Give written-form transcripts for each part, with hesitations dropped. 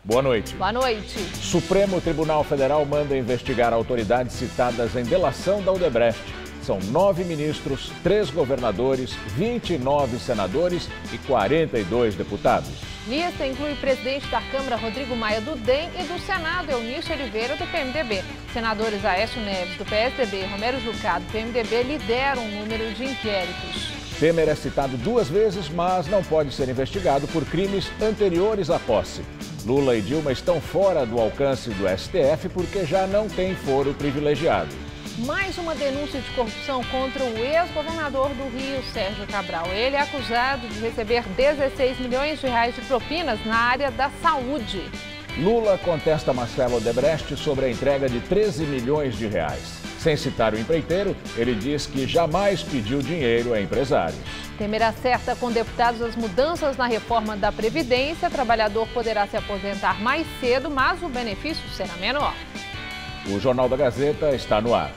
Boa noite. Boa noite. Supremo Tribunal Federal manda investigar autoridades citadas em delação da Odebrecht. São 9 ministros, 3 governadores, 29 senadores e 42 deputados. Lista inclui o presidente da Câmara, Rodrigo Maia, do DEM, e do Senado, Eunício Oliveira, do PMDB. Senadores Aécio Neves, do PSDB, e Romero Jucá, do PMDB, lideram o número de inquéritos. Temer é citado 2 vezes, mas não pode ser investigado por crimes anteriores à posse. Lula e Dilma estão fora do alcance do STF porque já não têm foro privilegiado. Mais uma denúncia de corrupção contra o ex-governador do Rio, Sérgio Cabral. Ele é acusado de receber 16 milhões de reais de propinas na área da saúde. Lula contesta Marcelo Odebrecht sobre a entrega de 13 milhões de reais. Sem citar o empreiteiro, ele diz que jamais pediu dinheiro a empresários. Temer acerta com deputados as mudanças na reforma da Previdência. Trabalhador poderá se aposentar mais cedo, mas o benefício será menor. O Jornal da Gazeta está no ar.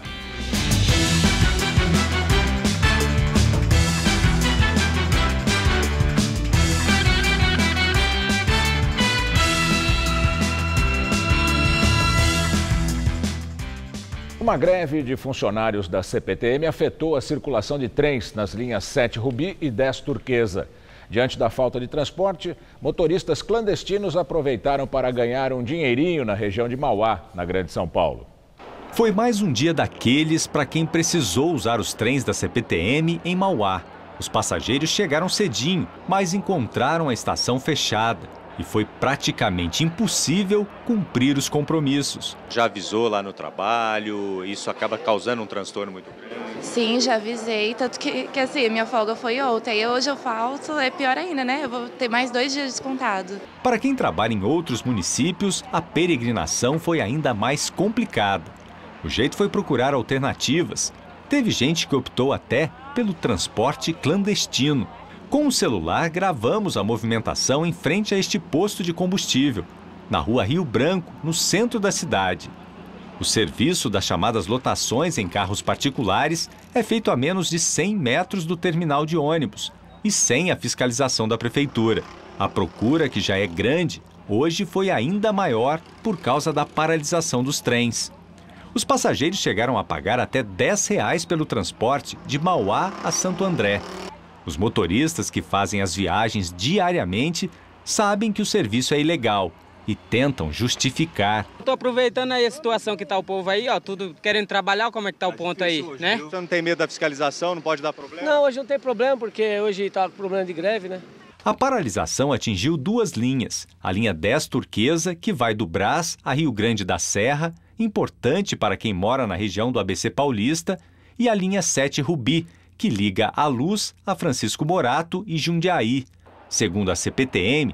Uma greve de funcionários da CPTM afetou a circulação de trens nas linhas 7 Rubi e 10 Turquesa. Diante da falta de transporte, motoristas clandestinos aproveitaram para ganhar um dinheirinho na região de Mauá, na Grande São Paulo. Foi mais um dia daqueles para quem precisou usar os trens da CPTM em Mauá. Os passageiros chegaram cedinho, mas encontraram a estação fechada. E foi praticamente impossível cumprir os compromissos. Já avisou lá no trabalho, isso acaba causando um transtorno muito grande? Sim, já avisei, tanto que assim, minha folga foi ontem, hoje eu falto, é pior ainda, né? Eu vou ter mais 2 dias descontado. Para quem trabalha em outros municípios, a peregrinação foi ainda mais complicada. O jeito foi procurar alternativas. Teve gente que optou até pelo transporte clandestino. Com o celular, gravamos a movimentação em frente a este posto de combustível, na rua Rio Branco, no centro da cidade. O serviço das chamadas lotações em carros particulares é feito a menos de 100 metros do terminal de ônibus e sem a fiscalização da prefeitura. A procura, que já é grande, hoje foi ainda maior por causa da paralisação dos trens. Os passageiros chegaram a pagar até R$10 pelo transporte de Mauá a Santo André. Os motoristas que fazem as viagens diariamente sabem que o serviço é ilegal e tentam justificar. Estou aproveitando aí a situação que está o povo aí, ó, tudo querendo trabalhar, como é que está o ponto aí, né? Você não tem medo da fiscalização, não pode dar problema? Não, hoje não tem problema, porque hoje está com problema de greve, né? A paralisação atingiu 2 linhas. A linha 10 Turquesa, que vai do Brás a Rio Grande da Serra, importante para quem mora na região do ABC Paulista, e a linha 7 Rubi, que liga a Luz a Francisco Morato e Jundiaí. Segundo a CPTM,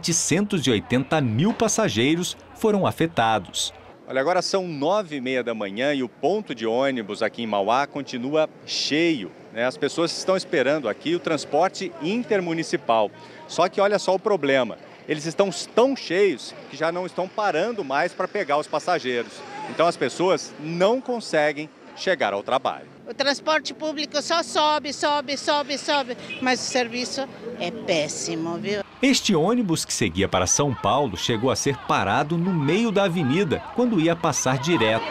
780 mil passageiros foram afetados. Olha, agora são 9h30 da manhã e o ponto de ônibus aqui em Mauá continua cheio, né? As pessoas estão esperando aqui o transporte intermunicipal. Só que olha só o problema, eles estão tão cheios que já não estão parando mais para pegar os passageiros. Então as pessoas não conseguem chegar ao trabalho. O transporte público só sobe, mas o serviço é péssimo, viu? Este ônibus que seguia para São Paulo chegou a ser parado no meio da avenida quando ia passar direto.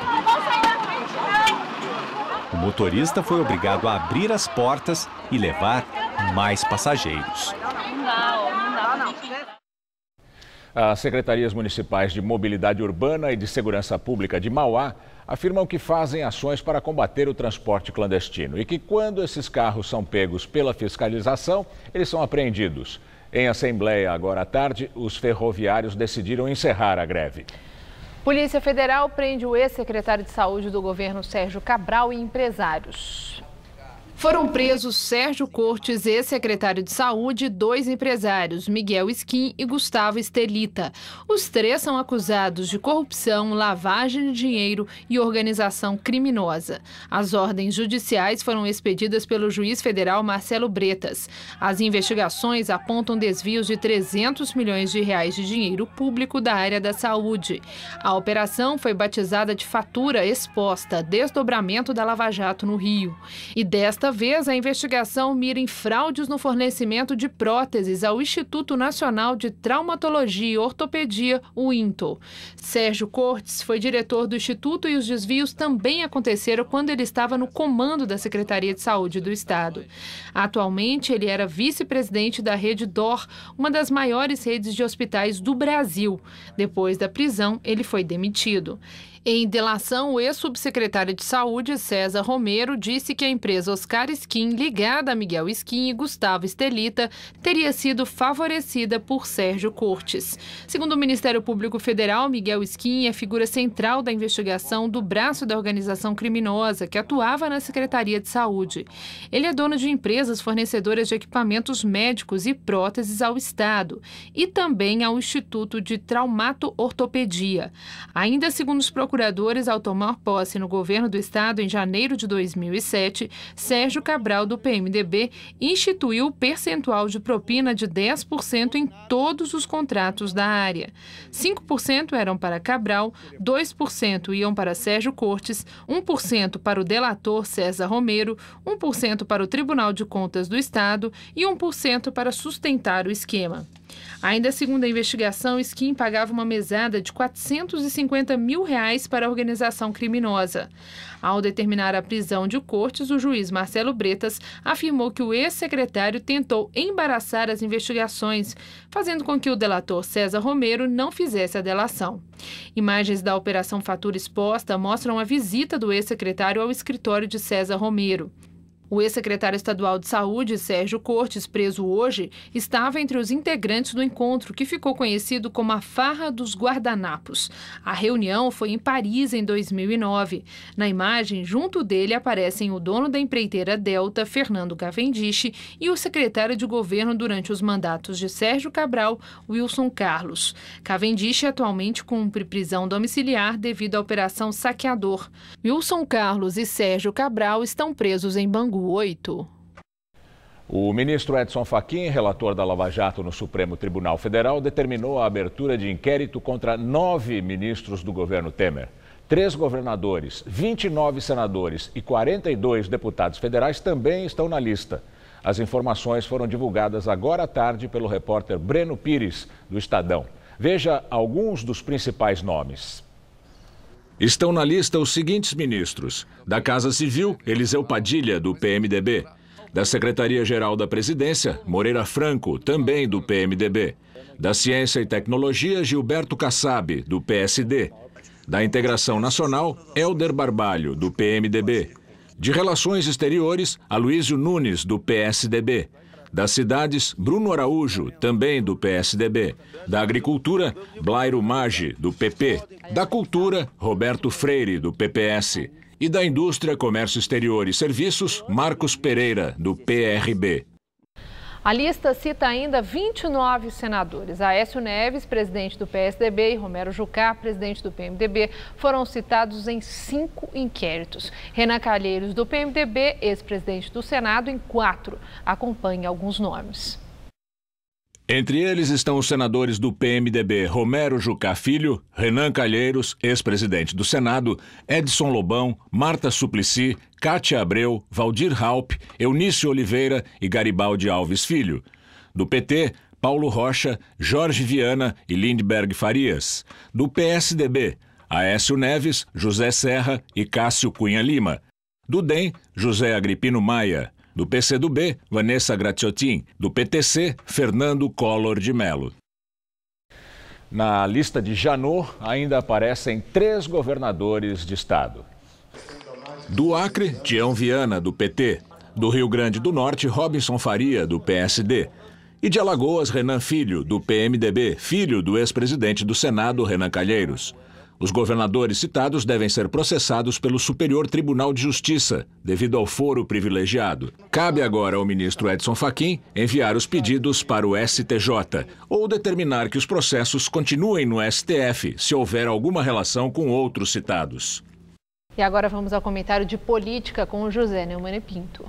O motorista foi obrigado a abrir as portas e levar mais passageiros. As secretarias municipais de Mobilidade Urbana e de Segurança Pública de Mauá afirmam que fazem ações para combater o transporte clandestino e que quando esses carros são pegos pela fiscalização, eles são apreendidos. Em assembleia agora à tarde, os ferroviários decidiram encerrar a greve. Polícia Federal prende o ex-secretário de Saúde do governo Sérgio Cabral e empresários. Foram presos Sérgio Cortes, ex-secretário de Saúde, e 2 empresários, Miguel Skin e Gustavo Estelita. Os 3 são acusados de corrupção, lavagem de dinheiro e organização criminosa. As ordens judiciais foram expedidas pelo juiz federal Marcelo Bretas. As investigações apontam desvios de 300 milhões de reais de dinheiro público da área da saúde. A operação foi batizada de Fatura Exposta, desdobramento da Lava Jato no Rio. E desta Dessa vez, a investigação mira em fraudes no fornecimento de próteses ao Instituto Nacional de Traumatologia e Ortopedia, o INTO. Sérgio Cortes foi diretor do Instituto e os desvios também aconteceram quando ele estava no comando da Secretaria de Saúde do Estado. Atualmente, ele era vice-presidente da Rede DOR, uma das maiores redes de hospitais do Brasil. Depois da prisão, ele foi demitido. Em delação, o ex-subsecretário de Saúde, César Romero, disse que a empresa Oscar Skin, ligada a Miguel Skin e Gustavo Estelita, teria sido favorecida por Sérgio Cortes. Segundo o Ministério Público Federal, Miguel Skin é figura central da investigação do braço da organização criminosa que atuava na Secretaria de Saúde. Ele é dono de empresas fornecedoras de equipamentos médicos e próteses ao Estado e também ao Instituto de Traumato-Ortopedia. Ainda segundo os procuradores, ao tomar posse no governo do Estado em janeiro de 2007, Sérgio Cabral, do PMDB, instituiu o percentual de propina de 10% em todos os contratos da área. 5% eram para Cabral, 2% iam para Sérgio Cortes, 1% para o delator César Romero, 1% para o Tribunal de Contas do Estado e 1% para sustentar o esquema. Ainda segundo a investigação, Skin pagava uma mesada de R$450 mil para a organização criminosa. Ao determinar a prisão de Cortes, o juiz Marcelo Bretas afirmou que o ex-secretário tentou embaraçar as investigações, fazendo com que o delator César Romero não fizesse a delação. Imagens da Operação Fatura Exposta mostram a visita do ex-secretário ao escritório de César Romero. O ex-secretário estadual de Saúde, Sérgio Cortes, preso hoje, estava entre os integrantes do encontro, que ficou conhecido como a Farra dos Guardanapos. A reunião foi em Paris em 2009. Na imagem, junto dele aparecem o dono da empreiteira Delta, Fernando Cavendish, e o secretário de governo durante os mandatos de Sérgio Cabral, Wilson Carlos. Cavendish atualmente cumpre prisão domiciliar devido à Operação Saqueador. Wilson Carlos e Sérgio Cabral estão presos em Bangu 8. O ministro Edson Fachin, relator da Lava Jato no Supremo Tribunal Federal, determinou a abertura de inquérito contra 9 ministros do governo Temer. 3 governadores, 29 senadores e 42 deputados federais também estão na lista. As informações foram divulgadas agora à tarde pelo repórter Breno Pires, do Estadão. Veja alguns dos principais nomes. Estão na lista os seguintes ministros: da Casa Civil, Eliseu Padilha, do PMDB; da Secretaria-Geral da Presidência, Moreira Franco, também do PMDB; da Ciência e Tecnologia, Gilberto Kassab, do PSD; da Integração Nacional, Hélder Barbalho, do PMDB; de Relações Exteriores, Aloysio Nunes, do PSDB; das Cidades, Bruno Araújo, também do PSDB; da Agricultura, Blairo Maggi, do PP; da Cultura, Roberto Freire, do PPS; e da Indústria, Comércio Exterior e Serviços, Marcos Pereira, do PRB. A lista cita ainda 29 senadores. Aécio Neves, presidente do PSDB, e Romero Jucá, presidente do PMDB, foram citados em 5 inquéritos. Renan Calheiros, do PMDB, ex-presidente do Senado, em 4. Acompanhe alguns nomes. Entre eles estão os senadores do PMDB Romero Jucá Filho, Renan Calheiros, ex-presidente do Senado, Edson Lobão, Marta Suplicy, Cátia Abreu, Valdir Raup, Eunício Oliveira e Garibaldi Alves Filho. Do PT, Paulo Rocha, Jorge Viana e Lindbergh Farias. Do PSDB, Aécio Neves, José Serra e Cássio Cunha Lima. Do DEM, José Agripino Maia. Do PCdoB, Vanessa Gratiotin. Do PTC, Fernando Collor de Mello. Na lista de Janot, ainda aparecem 3 governadores de estado. Do Acre, Tião Viana, do PT. Do Rio Grande do Norte, Robinson Faria, do PSD. E de Alagoas, Renan Filho, do PMDB, filho do ex-presidente do Senado, Renan Calheiros. Os governadores citados devem ser processados pelo Superior Tribunal de Justiça, devido ao foro privilegiado. Cabe agora ao ministro Edson Fachin enviar os pedidos para o STJ ou determinar que os processos continuem no STF, se houver alguma relação com outros citados. E agora vamos ao comentário de política com o José Neumann Pinto.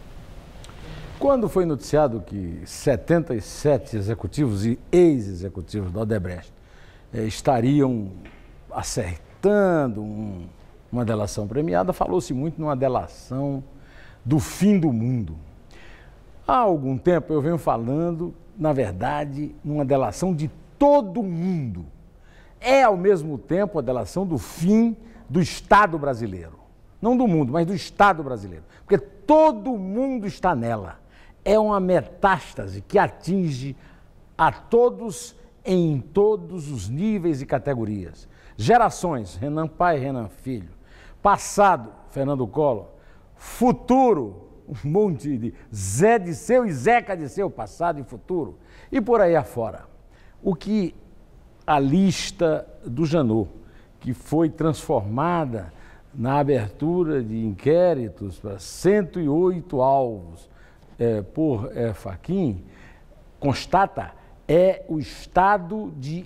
Quando foi noticiado que 77 executivos e ex-executivos da Odebrecht estariam acertando uma delação premiada, falou-se muito numa delação do fim do mundo. Há algum tempo eu venho falando, na verdade, numa delação de todo mundo. É, ao mesmo tempo, a delação do fim do Estado brasileiro. Não do mundo, mas do Estado brasileiro. Porque todo mundo está nela. É uma metástase que atinge a todos em todos os níveis e categorias. Gerações, Renan pai, Renan filho. Passado, Fernando Collor. Futuro, um monte de Zé Disseu e Zeca Disseu, passado e futuro. E por aí afora. O que a lista do Janot, que foi transformada na abertura de inquéritos para 108 alvos por Fachin, constata é o estado de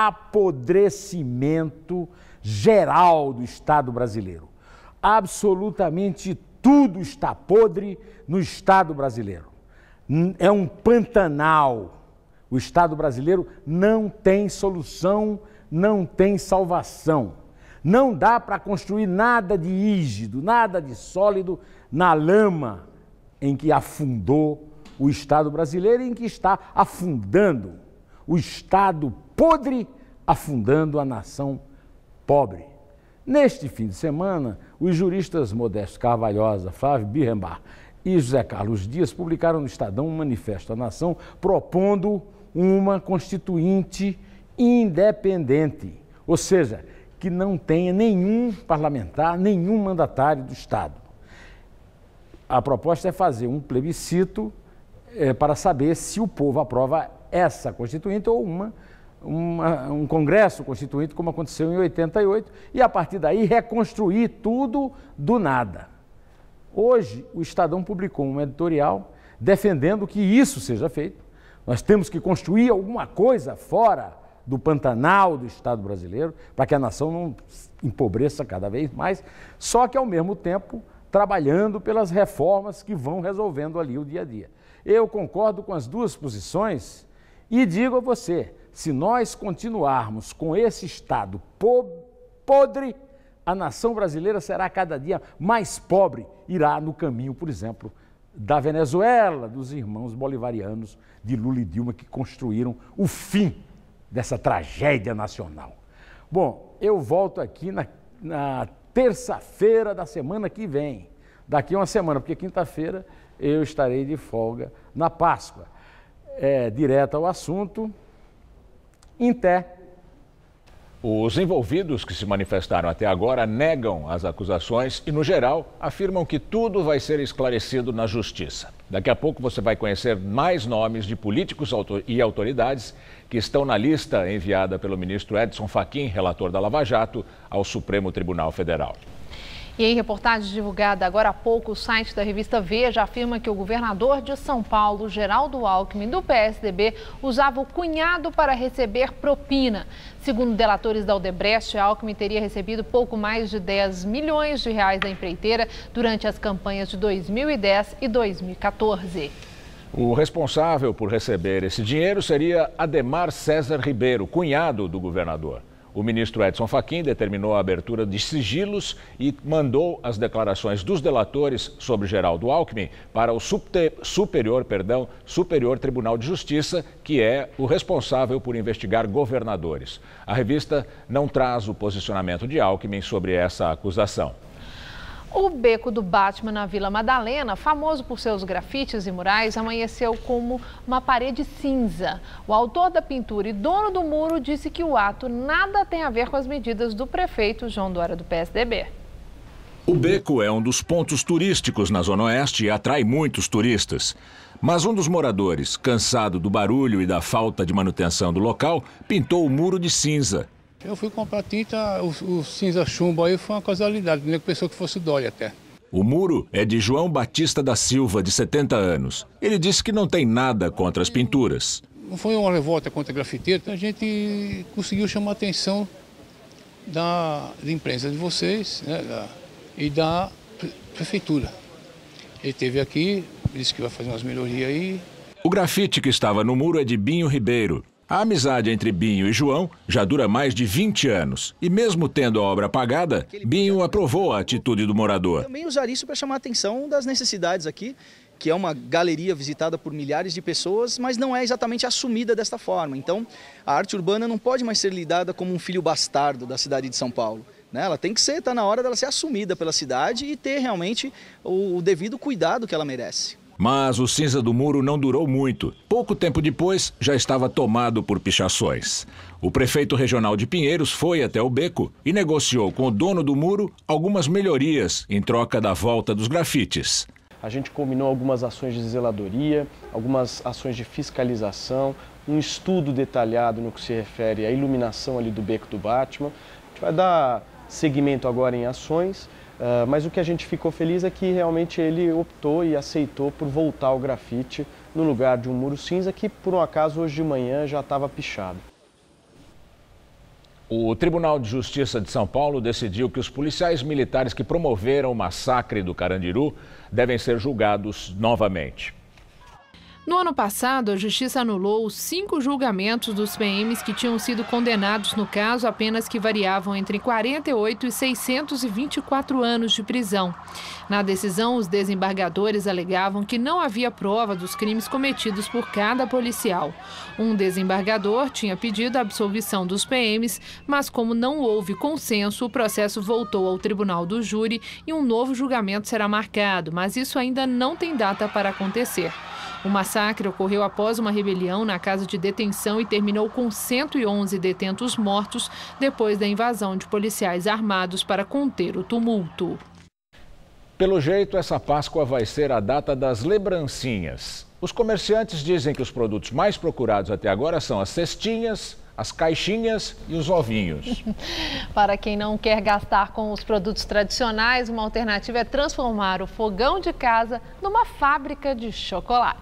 apodrecimento geral do Estado brasileiro. Absolutamente tudo está podre no Estado brasileiro. É um pantanal. O Estado brasileiro não tem solução, não tem salvação. Não dá para construir nada de rígido, nada de sólido na lama em que afundou o Estado brasileiro e em que está afundando o Estado podre, afundando a nação pobre. Neste fim de semana, os juristas Modesto Carvalhosa, Flávio Birrenbach e José Carlos Dias publicaram no Estadão um manifesto à nação propondo uma constituinte independente, ou seja, que não tenha nenhum parlamentar, nenhum mandatário do Estado. A proposta é fazer um plebiscito para saber se o povo aprova essa constituinte ou um congresso constituinte, como aconteceu em 88, e a partir daí reconstruir tudo do nada. Hoje, o Estadão publicou um editorial defendendo que isso seja feito. Nós temos que construir alguma coisa fora do pantanal do Estado brasileiro, para que a nação não empobreça cada vez mais, só que, ao mesmo tempo, trabalhando pelas reformas que vão resolvendo ali o dia a dia. Eu concordo com as duas posições e digo a você, se nós continuarmos com esse Estado podre, a nação brasileira será cada dia mais pobre, irá no caminho, por exemplo, da Venezuela, dos irmãos bolivarianos de Lula e Dilma, que construíram o fim dessa tragédia nacional. Bom, eu volto aqui na terça-feira da semana que vem, daqui a uma semana, porque quinta-feira eu estarei de folga na Páscoa. Direto ao assunto, em té. Os envolvidos que se manifestaram até agora negam as acusações e, no geral, afirmam que tudo vai ser esclarecido na justiça. Daqui a pouco você vai conhecer mais nomes de políticos e autoridades que estão na lista enviada pelo ministro Edson Fachin, relator da Lava Jato, ao Supremo Tribunal Federal. E em reportagem divulgada agora há pouco, o site da revista Veja afirma que o governador de São Paulo, Geraldo Alckmin, do PSDB, usava o cunhado para receber propina. Segundo delatores da Odebrecht, Alckmin teria recebido pouco mais de 10 milhões de reais da empreiteira durante as campanhas de 2010 e 2014. O responsável por receber esse dinheiro seria Ademar César Ribeiro, cunhado do governador. O ministro Edson Fachin determinou a abertura de sigilos e mandou as declarações dos delatores sobre Geraldo Alckmin para o Superior Tribunal de Justiça, que é o responsável por investigar governadores. A revista não traz o posicionamento de Alckmin sobre essa acusação. O Beco do Batman na Vila Madalena, famoso por seus grafites e murais, amanheceu como uma parede cinza. O autor da pintura e dono do muro disse que o ato nada tem a ver com as medidas do prefeito João Dória do PSDB. O beco é um dos pontos turísticos na Zona Oeste e atrai muitos turistas. Mas um dos moradores, cansado do barulho e da falta de manutenção do local, pintou o muro de cinza. Eu fui comprar tinta, o cinza chumbo aí foi uma casualidade, nem pensou que fosse Dória até. O muro é de João Batista da Silva, de 70 anos. Ele disse que não tem nada contra as pinturas. Não foi uma revolta contra grafiteiro, então a gente conseguiu chamar a atenção da imprensa de vocês, né, e da prefeitura. Ele esteve aqui, disse que vai fazer umas melhorias aí. O grafite que estava no muro é de Binho Ribeiro. A amizade entre Binho e João já dura mais de 20 anos. E mesmo tendo a obra pagada, Binho aprovou a atitude do morador. Também usar isso para chamar a atenção das necessidades aqui, que é uma galeria visitada por milhares de pessoas, mas não é exatamente assumida desta forma. Então, a arte urbana não pode mais ser lidada como um filho bastardo da cidade de São Paulo. Ela tem que ser, está na hora dela ser assumida pela cidade e ter realmente o devido cuidado que ela merece. Mas o cinza do muro não durou muito. Pouco tempo depois, já estava tomado por pichações. O prefeito regional de Pinheiros foi até o beco e negociou com o dono do muro algumas melhorias em troca da volta dos grafites. A gente combinou algumas ações de zeladoria, algumas ações de fiscalização, um estudo detalhado no que se refere à iluminação ali do Beco do Batman. A gente vai dar seguimento agora em ações, mas o que a gente ficou feliz é que realmente ele optou e aceitou por voltar ao grafite no lugar de um muro cinza que, por um acaso, hoje de manhã já estava pichado. O Tribunal de Justiça de São Paulo decidiu que os policiais militares que promoveram o massacre do Carandiru devem ser julgados novamente. No ano passado, a Justiça anulou os 5 julgamentos dos PMs que tinham sido condenados no caso, apenas que variavam entre 48 e 624 anos de prisão. Na decisão, os desembargadores alegavam que não havia prova dos crimes cometidos por cada policial. Um desembargador tinha pedido a absolvição dos PMs, mas como não houve consenso, o processo voltou ao tribunal do júri e um novo julgamento será marcado, mas isso ainda não tem data para acontecer. O massacre ocorreu após uma rebelião na casa de detenção e terminou com 111 detentos mortos depois da invasão de policiais armados para conter o tumulto. Pelo jeito, essa Páscoa vai ser a data das lembrancinhas. Os comerciantes dizem que os produtos mais procurados até agora são as cestinhas, as caixinhas e os ovinhos. Para quem não quer gastar com os produtos tradicionais, uma alternativa é transformar o fogão de casa numa fábrica de chocolate.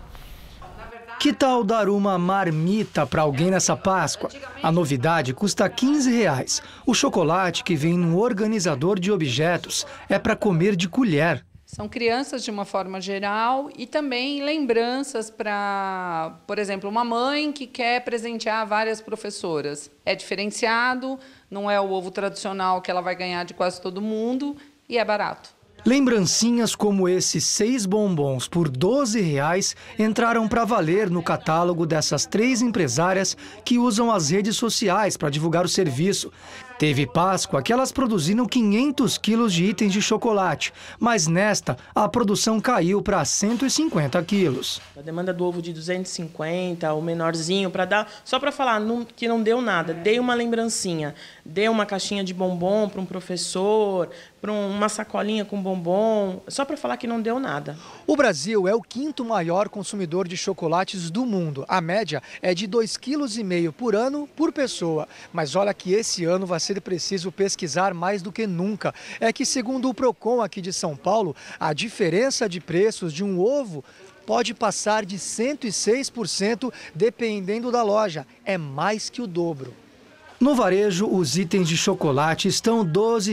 Que tal dar uma marmita para alguém nessa Páscoa? A novidade custa R$15. O chocolate que vem num organizador de objetos é para comer de colher. São crianças de uma forma geral e também lembranças para, por exemplo, uma mãe que quer presentear várias professoras. É diferenciado, não é o ovo tradicional que ela vai ganhar de quase todo mundo e é barato. Lembrancinhas como esses 6 bombons por R$12 entraram para valer no catálogo dessas 3 empresárias que usam as redes sociais para divulgar o serviço. Teve Páscoa que elas produziram 500 quilos de itens de chocolate, mas nesta a produção caiu para 150 quilos. A demanda do ovo de 250, o menorzinho, para dar, só para falar que não deu nada, dei uma lembrancinha, dei uma caixinha de bombom para um professor, para uma sacolinha com bombom, só para falar que não deu nada. O Brasil é o 5º maior consumidor de chocolates do mundo. A média é de 2,5 kg por ano por pessoa. Mas olha que esse ano vai ser preciso pesquisar mais do que nunca. É que, segundo o Procon aqui de São Paulo, a diferença de preços de um ovo pode passar de 106% dependendo da loja. É mais que o dobro. No varejo, os itens de chocolate estão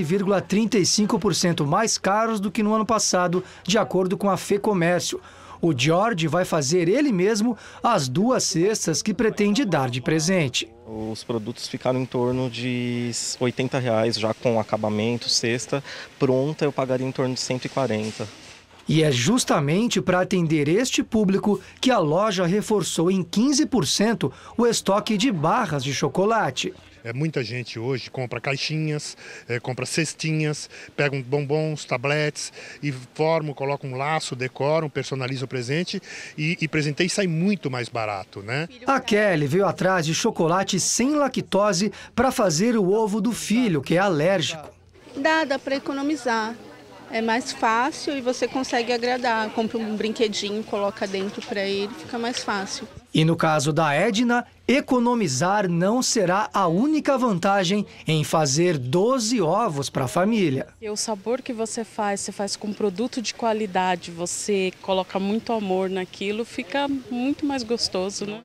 12,35% mais caros do que no ano passado, de acordo com a Fecomércio. O George vai fazer ele mesmo as 2 cestas que pretende dar de presente. Os produtos ficaram em torno de R$80, já com acabamento, cesta pronta eu pagaria em torno de 140. E é justamente para atender este público que a loja reforçou em 15% o estoque de barras de chocolate. Muita gente hoje compra caixinhas, compra cestinhas, pega bombons, tabletes e coloca um laço, decoram, personaliza o presente e presenteia e sai muito mais barato, né? A Kelly veio atrás de chocolate sem lactose para fazer o ovo do filho, que é alérgico. Dá para economizar. É mais fácil e você consegue agradar. Compra um brinquedinho, coloca dentro para ele, fica mais fácil. E no caso da Edna, economizar não será a única vantagem em fazer 12 ovos para a família. O sabor que você faz com produto de qualidade, você coloca muito amor naquilo, fica muito mais gostoso, né?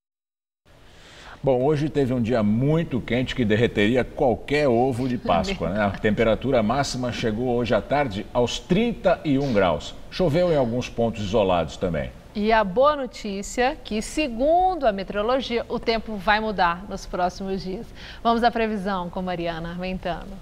Bom, hoje teve um dia muito quente que derreteria qualquer ovo de Páscoa, né? A temperatura máxima chegou hoje à tarde aos 31 graus. Choveu em alguns pontos isolados também. E a boa notícia é que, segundo a meteorologia, o tempo vai mudar nos próximos dias. Vamos à previsão com Mariana Armentano.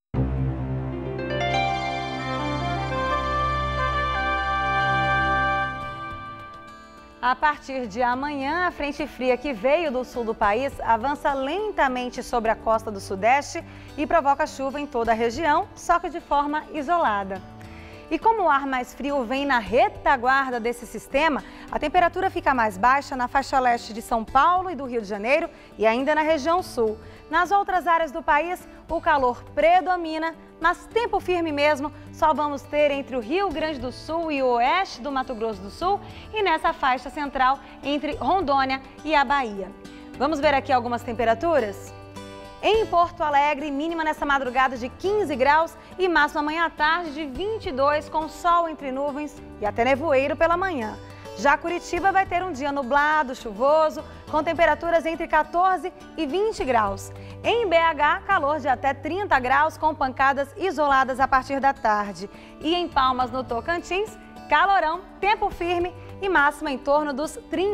A partir de amanhã, a frente fria que veio do sul do país avança lentamente sobre a costa do sudeste e provoca chuva em toda a região, só que de forma isolada. E como o ar mais frio vem na retaguarda desse sistema, a temperatura fica mais baixa na faixa leste de São Paulo e do Rio de Janeiro e ainda na região sul. Nas outras áreas do país, o calor predomina, mas tempo firme mesmo só vamos ter entre o Rio Grande do Sul e o oeste do Mato Grosso do Sul e nessa faixa central entre Rondônia e a Bahia. Vamos ver aqui algumas temperaturas? Em Porto Alegre, mínima nessa madrugada de 15 graus e máxima amanhã à tarde de 22, com sol entre nuvens e até nevoeiro pela manhã. Já Curitiba vai ter um dia nublado, chuvoso, com temperaturas entre 14 e 20 graus. Em BH, calor de até 30 graus, com pancadas isoladas a partir da tarde. E em Palmas, no Tocantins, calorão, tempo firme e máxima em torno dos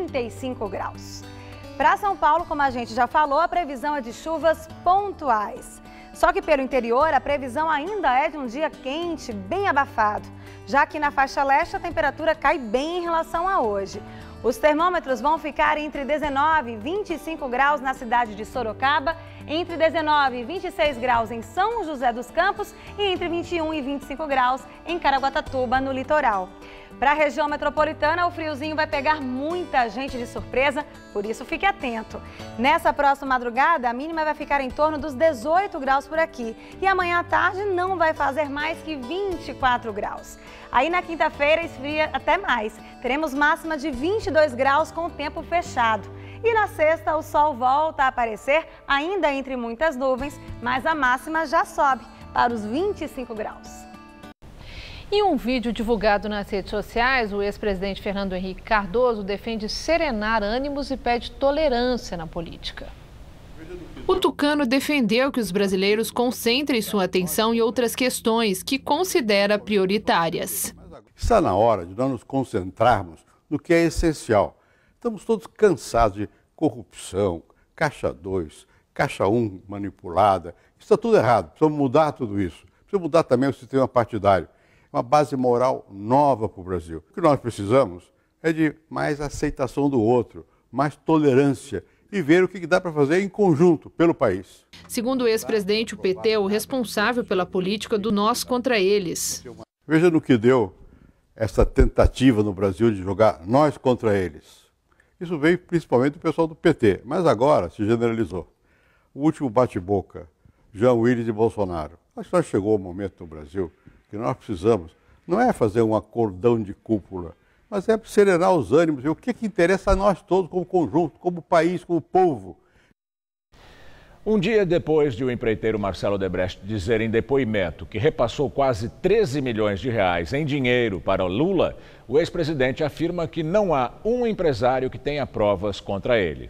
35 graus. Para São Paulo, como a gente já falou, a previsão é de chuvas pontuais. Só que pelo interior, a previsão ainda é de um dia quente, bem abafado. Já que na faixa leste, a temperatura cai bem em relação a hoje. Os termômetros vão ficar entre 19 e 25 graus na cidade de Sorocaba, entre 19 e 26 graus em São José dos Campos e entre 21 e 25 graus em Caraguatatuba, no litoral. Para a região metropolitana, o friozinho vai pegar muita gente de surpresa, por isso fique atento. Nessa próxima madrugada, a mínima vai ficar em torno dos 18 graus por aqui e amanhã à tarde não vai fazer mais que 24 graus. Aí na quinta-feira esfria até mais, teremos máxima de 22 graus com o tempo fechado. E na sexta o sol volta a aparecer, ainda entre muitas nuvens, mas a máxima já sobe para os 25 graus. Em um vídeo divulgado nas redes sociais, o ex-presidente Fernando Henrique Cardoso defende serenar ânimos e pede tolerância na política. O tucano defendeu que os brasileiros concentrem sua atenção em outras questões que considera prioritárias. Está na hora de nós nos concentrarmos no que é essencial. Estamos todos cansados de corrupção, Caixa 2, Caixa 1 manipulada. Está tudo errado, precisamos mudar tudo isso. Precisamos mudar também o sistema partidário. Uma base moral nova para o Brasil. O que nós precisamos é de mais aceitação do outro, mais tolerância e ver o que dá para fazer em conjunto pelo país. Segundo o ex-presidente, o PT é o responsável pela política do nós contra eles. Veja no que deu essa tentativa no Brasil de jogar nós contra eles. Isso veio principalmente do pessoal do PT, mas agora se generalizou. O último bate-boca, Jean Willis e Bolsonaro. Acho que chegou o momento no Brasil que nós precisamos, não é fazer um acordão de cúpula, mas é serenar os ânimos e o que interessa a nós todos como conjunto, como país, como povo. Um dia depois de o empreiteiro Marcelo Odebrecht dizer em depoimento que repassou quase 13 milhões de reais em dinheiro para Lula, o ex-presidente afirma que não há um empresário que tenha provas contra ele.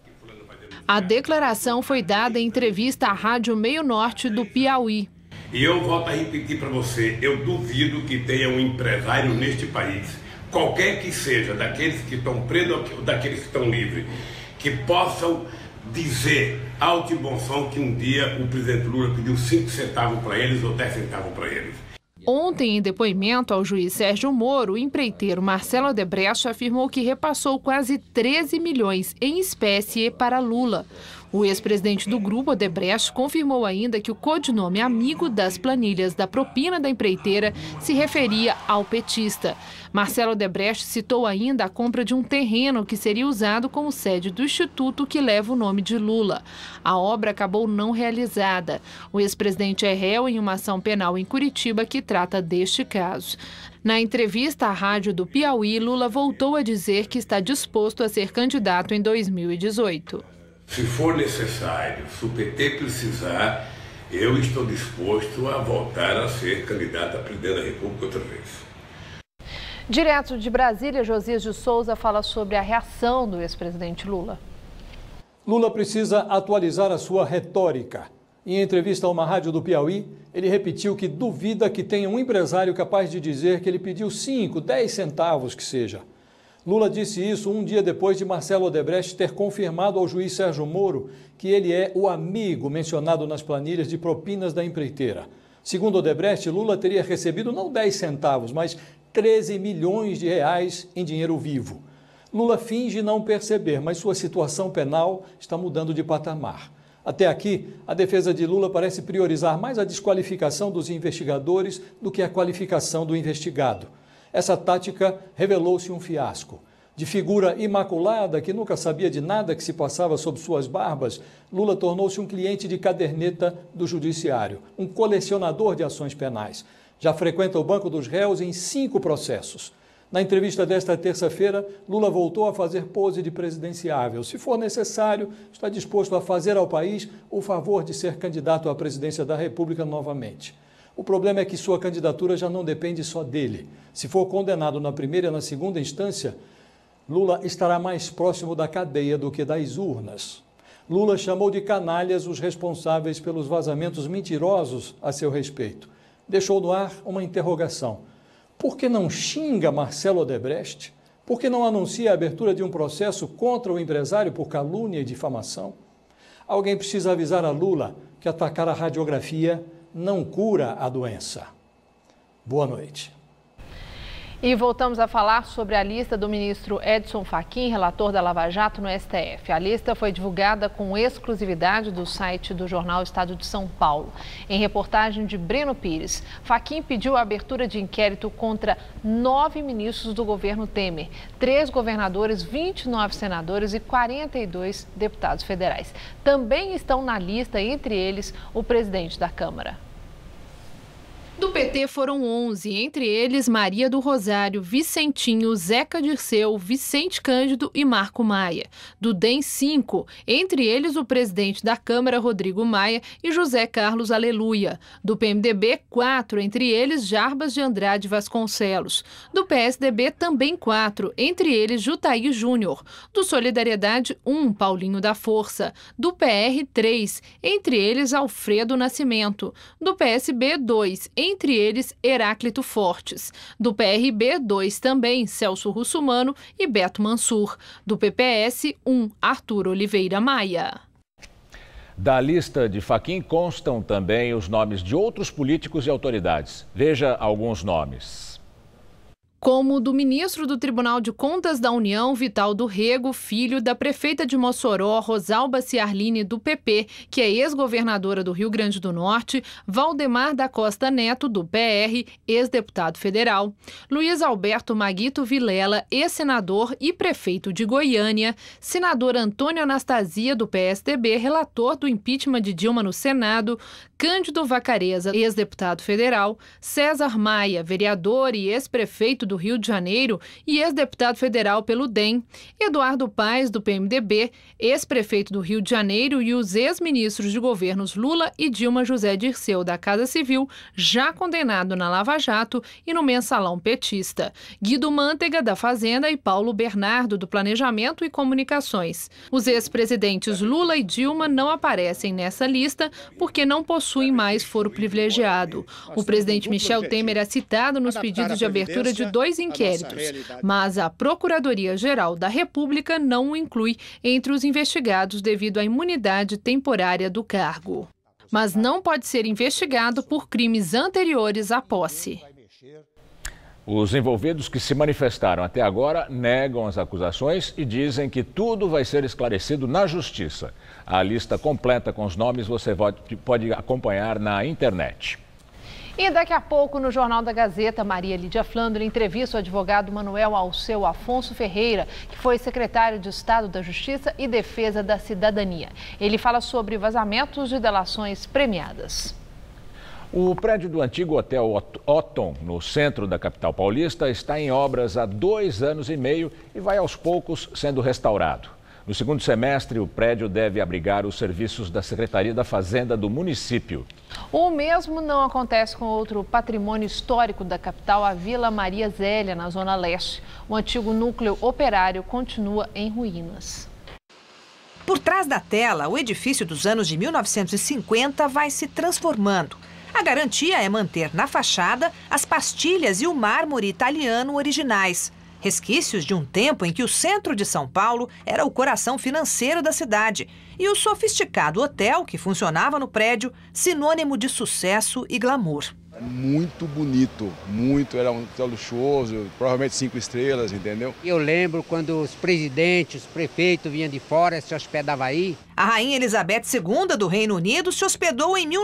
A declaração foi dada em entrevista à Rádio Meio Norte do Piauí. E eu volto a repetir para você, eu duvido que tenha um empresário neste país, qualquer que seja, daqueles que estão presos ou daqueles que estão livres, que possam dizer alto e bom som que um dia o presidente Lula pediu 5 centavos para eles ou 10 centavos para eles. Ontem, em depoimento ao juiz Sérgio Moro, o empreiteiro Marcelo Odebrecht afirmou que repassou quase 13 milhões em espécie para Lula. O ex-presidente do grupo Odebrecht confirmou ainda que o codinome amigo das planilhas da propina da empreiteira se referia ao petista. Marcelo Odebrecht citou ainda a compra de um terreno que seria usado como sede do instituto que leva o nome de Lula. A obra acabou não realizada. O ex-presidente é réu em uma ação penal em Curitiba que trata deste caso. Na entrevista à Rádio do Piauí, Lula voltou a dizer que está disposto a ser candidato em 2018. Se for necessário, se o PT precisar, eu estou disposto a voltar a ser candidato a presidente da República outra vez. Direto de Brasília, Josias de Souza fala sobre a reação do ex-presidente Lula. Lula precisa atualizar a sua retórica. Em entrevista a uma rádio do Piauí, ele repetiu que duvida que tenha um empresário capaz de dizer que ele pediu 5, 10 centavos que seja. Lula disse isso um dia depois de Marcelo Odebrecht ter confirmado ao juiz Sérgio Moro que ele é o amigo mencionado nas planilhas de propinas da empreiteira. Segundo Odebrecht, Lula teria recebido não 10 centavos, mas 13 milhões de reais em dinheiro vivo. Lula finge não perceber, mas sua situação penal está mudando de patamar. Até aqui, a defesa de Lula parece priorizar mais a desqualificação dos investigadores do que a qualificação do investigado. Essa tática revelou-se um fiasco. De figura imaculada que nunca sabia de nada que se passava sob suas barbas, Lula tornou-se um cliente de caderneta do judiciário, um colecionador de ações penais. Já frequenta o banco dos réus em 5 processos. Na entrevista desta terça-feira, Lula voltou a fazer pose de presidenciável. Se for necessário, está disposto a fazer ao país o favor de ser candidato à presidência da República novamente. O problema é que sua candidatura já não depende só dele. Se for condenado na primeira e na segunda instância, Lula estará mais próximo da cadeia do que das urnas. Lula chamou de canalhas os responsáveis pelos vazamentos mentirosos a seu respeito. Deixou no ar uma interrogação. Por que não xinga Marcelo Odebrecht? Por que não anuncia a abertura de um processo contra o empresário por calúnia e difamação? Alguém precisa avisar a Lula que atacar a radiografia não cura a doença. Boa noite. E voltamos a falar sobre a lista do ministro Edson Fachin, relator da Lava Jato no STF. A lista foi divulgada com exclusividade do site do jornal Estado de São Paulo. Em reportagem de Breno Pires, Fachin pediu a abertura de inquérito contra 9 ministros do governo Temer, 3 governadores, 29 senadores e 42 deputados federais. Também estão na lista, entre eles, o presidente da Câmara. Do PT foram 11, entre eles Maria do Rosário, Vicentinho, Zeca Dirceu, Vicente Cândido e Marco Maia. Do DEM, 5, entre eles o presidente da Câmara, Rodrigo Maia, e José Carlos Aleluia. Do PMDB, 4, entre eles Jarbas de Andrade Vasconcelos. Do PSDB, também 4, entre eles Jutaí Júnior. Do Solidariedade, 1, Paulinho da Força. Do PR, 3, entre eles Alfredo Nascimento. Do PSB, 2, entre eles Heráclito Fortes. Do PRB, 2 também, Celso Russumano e Beto Mansur. Do PPS, 1, Arthur Oliveira Maia. Da lista de Fachin constam também os nomes de outros políticos e autoridades. Veja alguns nomes. Como o do ministro do Tribunal de Contas da União, Vital do Rego, filho da prefeita de Mossoró, Rosalba Ciarline, do PP, que é ex-governadora do Rio Grande do Norte, Valdemar da Costa Neto, do PR, ex-deputado federal, Luiz Alberto Maguito Vilela, ex-senador e prefeito de Goiânia, senador Antônio Anastasia, do PSDB, relator do impeachment de Dilma no Senado, Cândido Vacareza, ex-deputado federal, César Maia, vereador e ex-prefeito do Rio de Janeiro e ex-deputado federal pelo DEM, Eduardo Paes, do PMDB, ex-prefeito do Rio de Janeiro, e os ex-ministros de governos Lula e Dilma, José Dirceu, da Casa Civil, já condenado na Lava Jato e no mensalão petista, Guido Mantega, da Fazenda, e Paulo Bernardo, do Planejamento e Comunicações. Os ex-presidentes Lula e Dilma não aparecem nessa lista porque não possuem mais foro privilegiado. O presidente Michel Temer é citado nos pedidos de abertura de 2 inquéritos, mas a Procuradoria-Geral da República não o inclui entre os investigados devido à imunidade temporária do cargo. Mas não pode ser investigado por crimes anteriores à posse. Os envolvidos que se manifestaram até agora negam as acusações e dizem que tudo vai ser esclarecido na Justiça. A lista completa com os nomes você pode acompanhar na internet. E daqui a pouco, no Jornal da Gazeta, Maria Lídia Flandre entrevista o advogado Manuel Alceu Afonso Ferreira, que foi secretário de Estado da Justiça e Defesa da Cidadania. Ele fala sobre vazamentos de delações premiadas. O prédio do antigo Hotel Otton, no centro da capital paulista, está em obras há 2 anos e meio e vai aos poucos sendo restaurado. No segundo semestre, o prédio deve abrigar os serviços da Secretaria da Fazenda do município. O mesmo não acontece com outro patrimônio histórico da capital, a Vila Maria Zélia, na Zona Leste. O antigo núcleo operário continua em ruínas. Por trás da tela, o edifício dos anos de 1950 vai se transformando. A garantia é manter na fachada as pastilhas e o mármore italiano originais. resquícios de um tempo em que o centro de São Paulo era o coração financeiro da cidade e o sofisticado hotel que funcionava no prédio, sinônimo de sucesso e glamour. Muito bonito, muito, era um hotel luxuoso, provavelmente 5 estrelas, entendeu? Eu lembro quando os presidentes, os prefeitos vinham de fora, se hospedavam aí. A rainha Elizabeth II do Reino Unido se hospedou em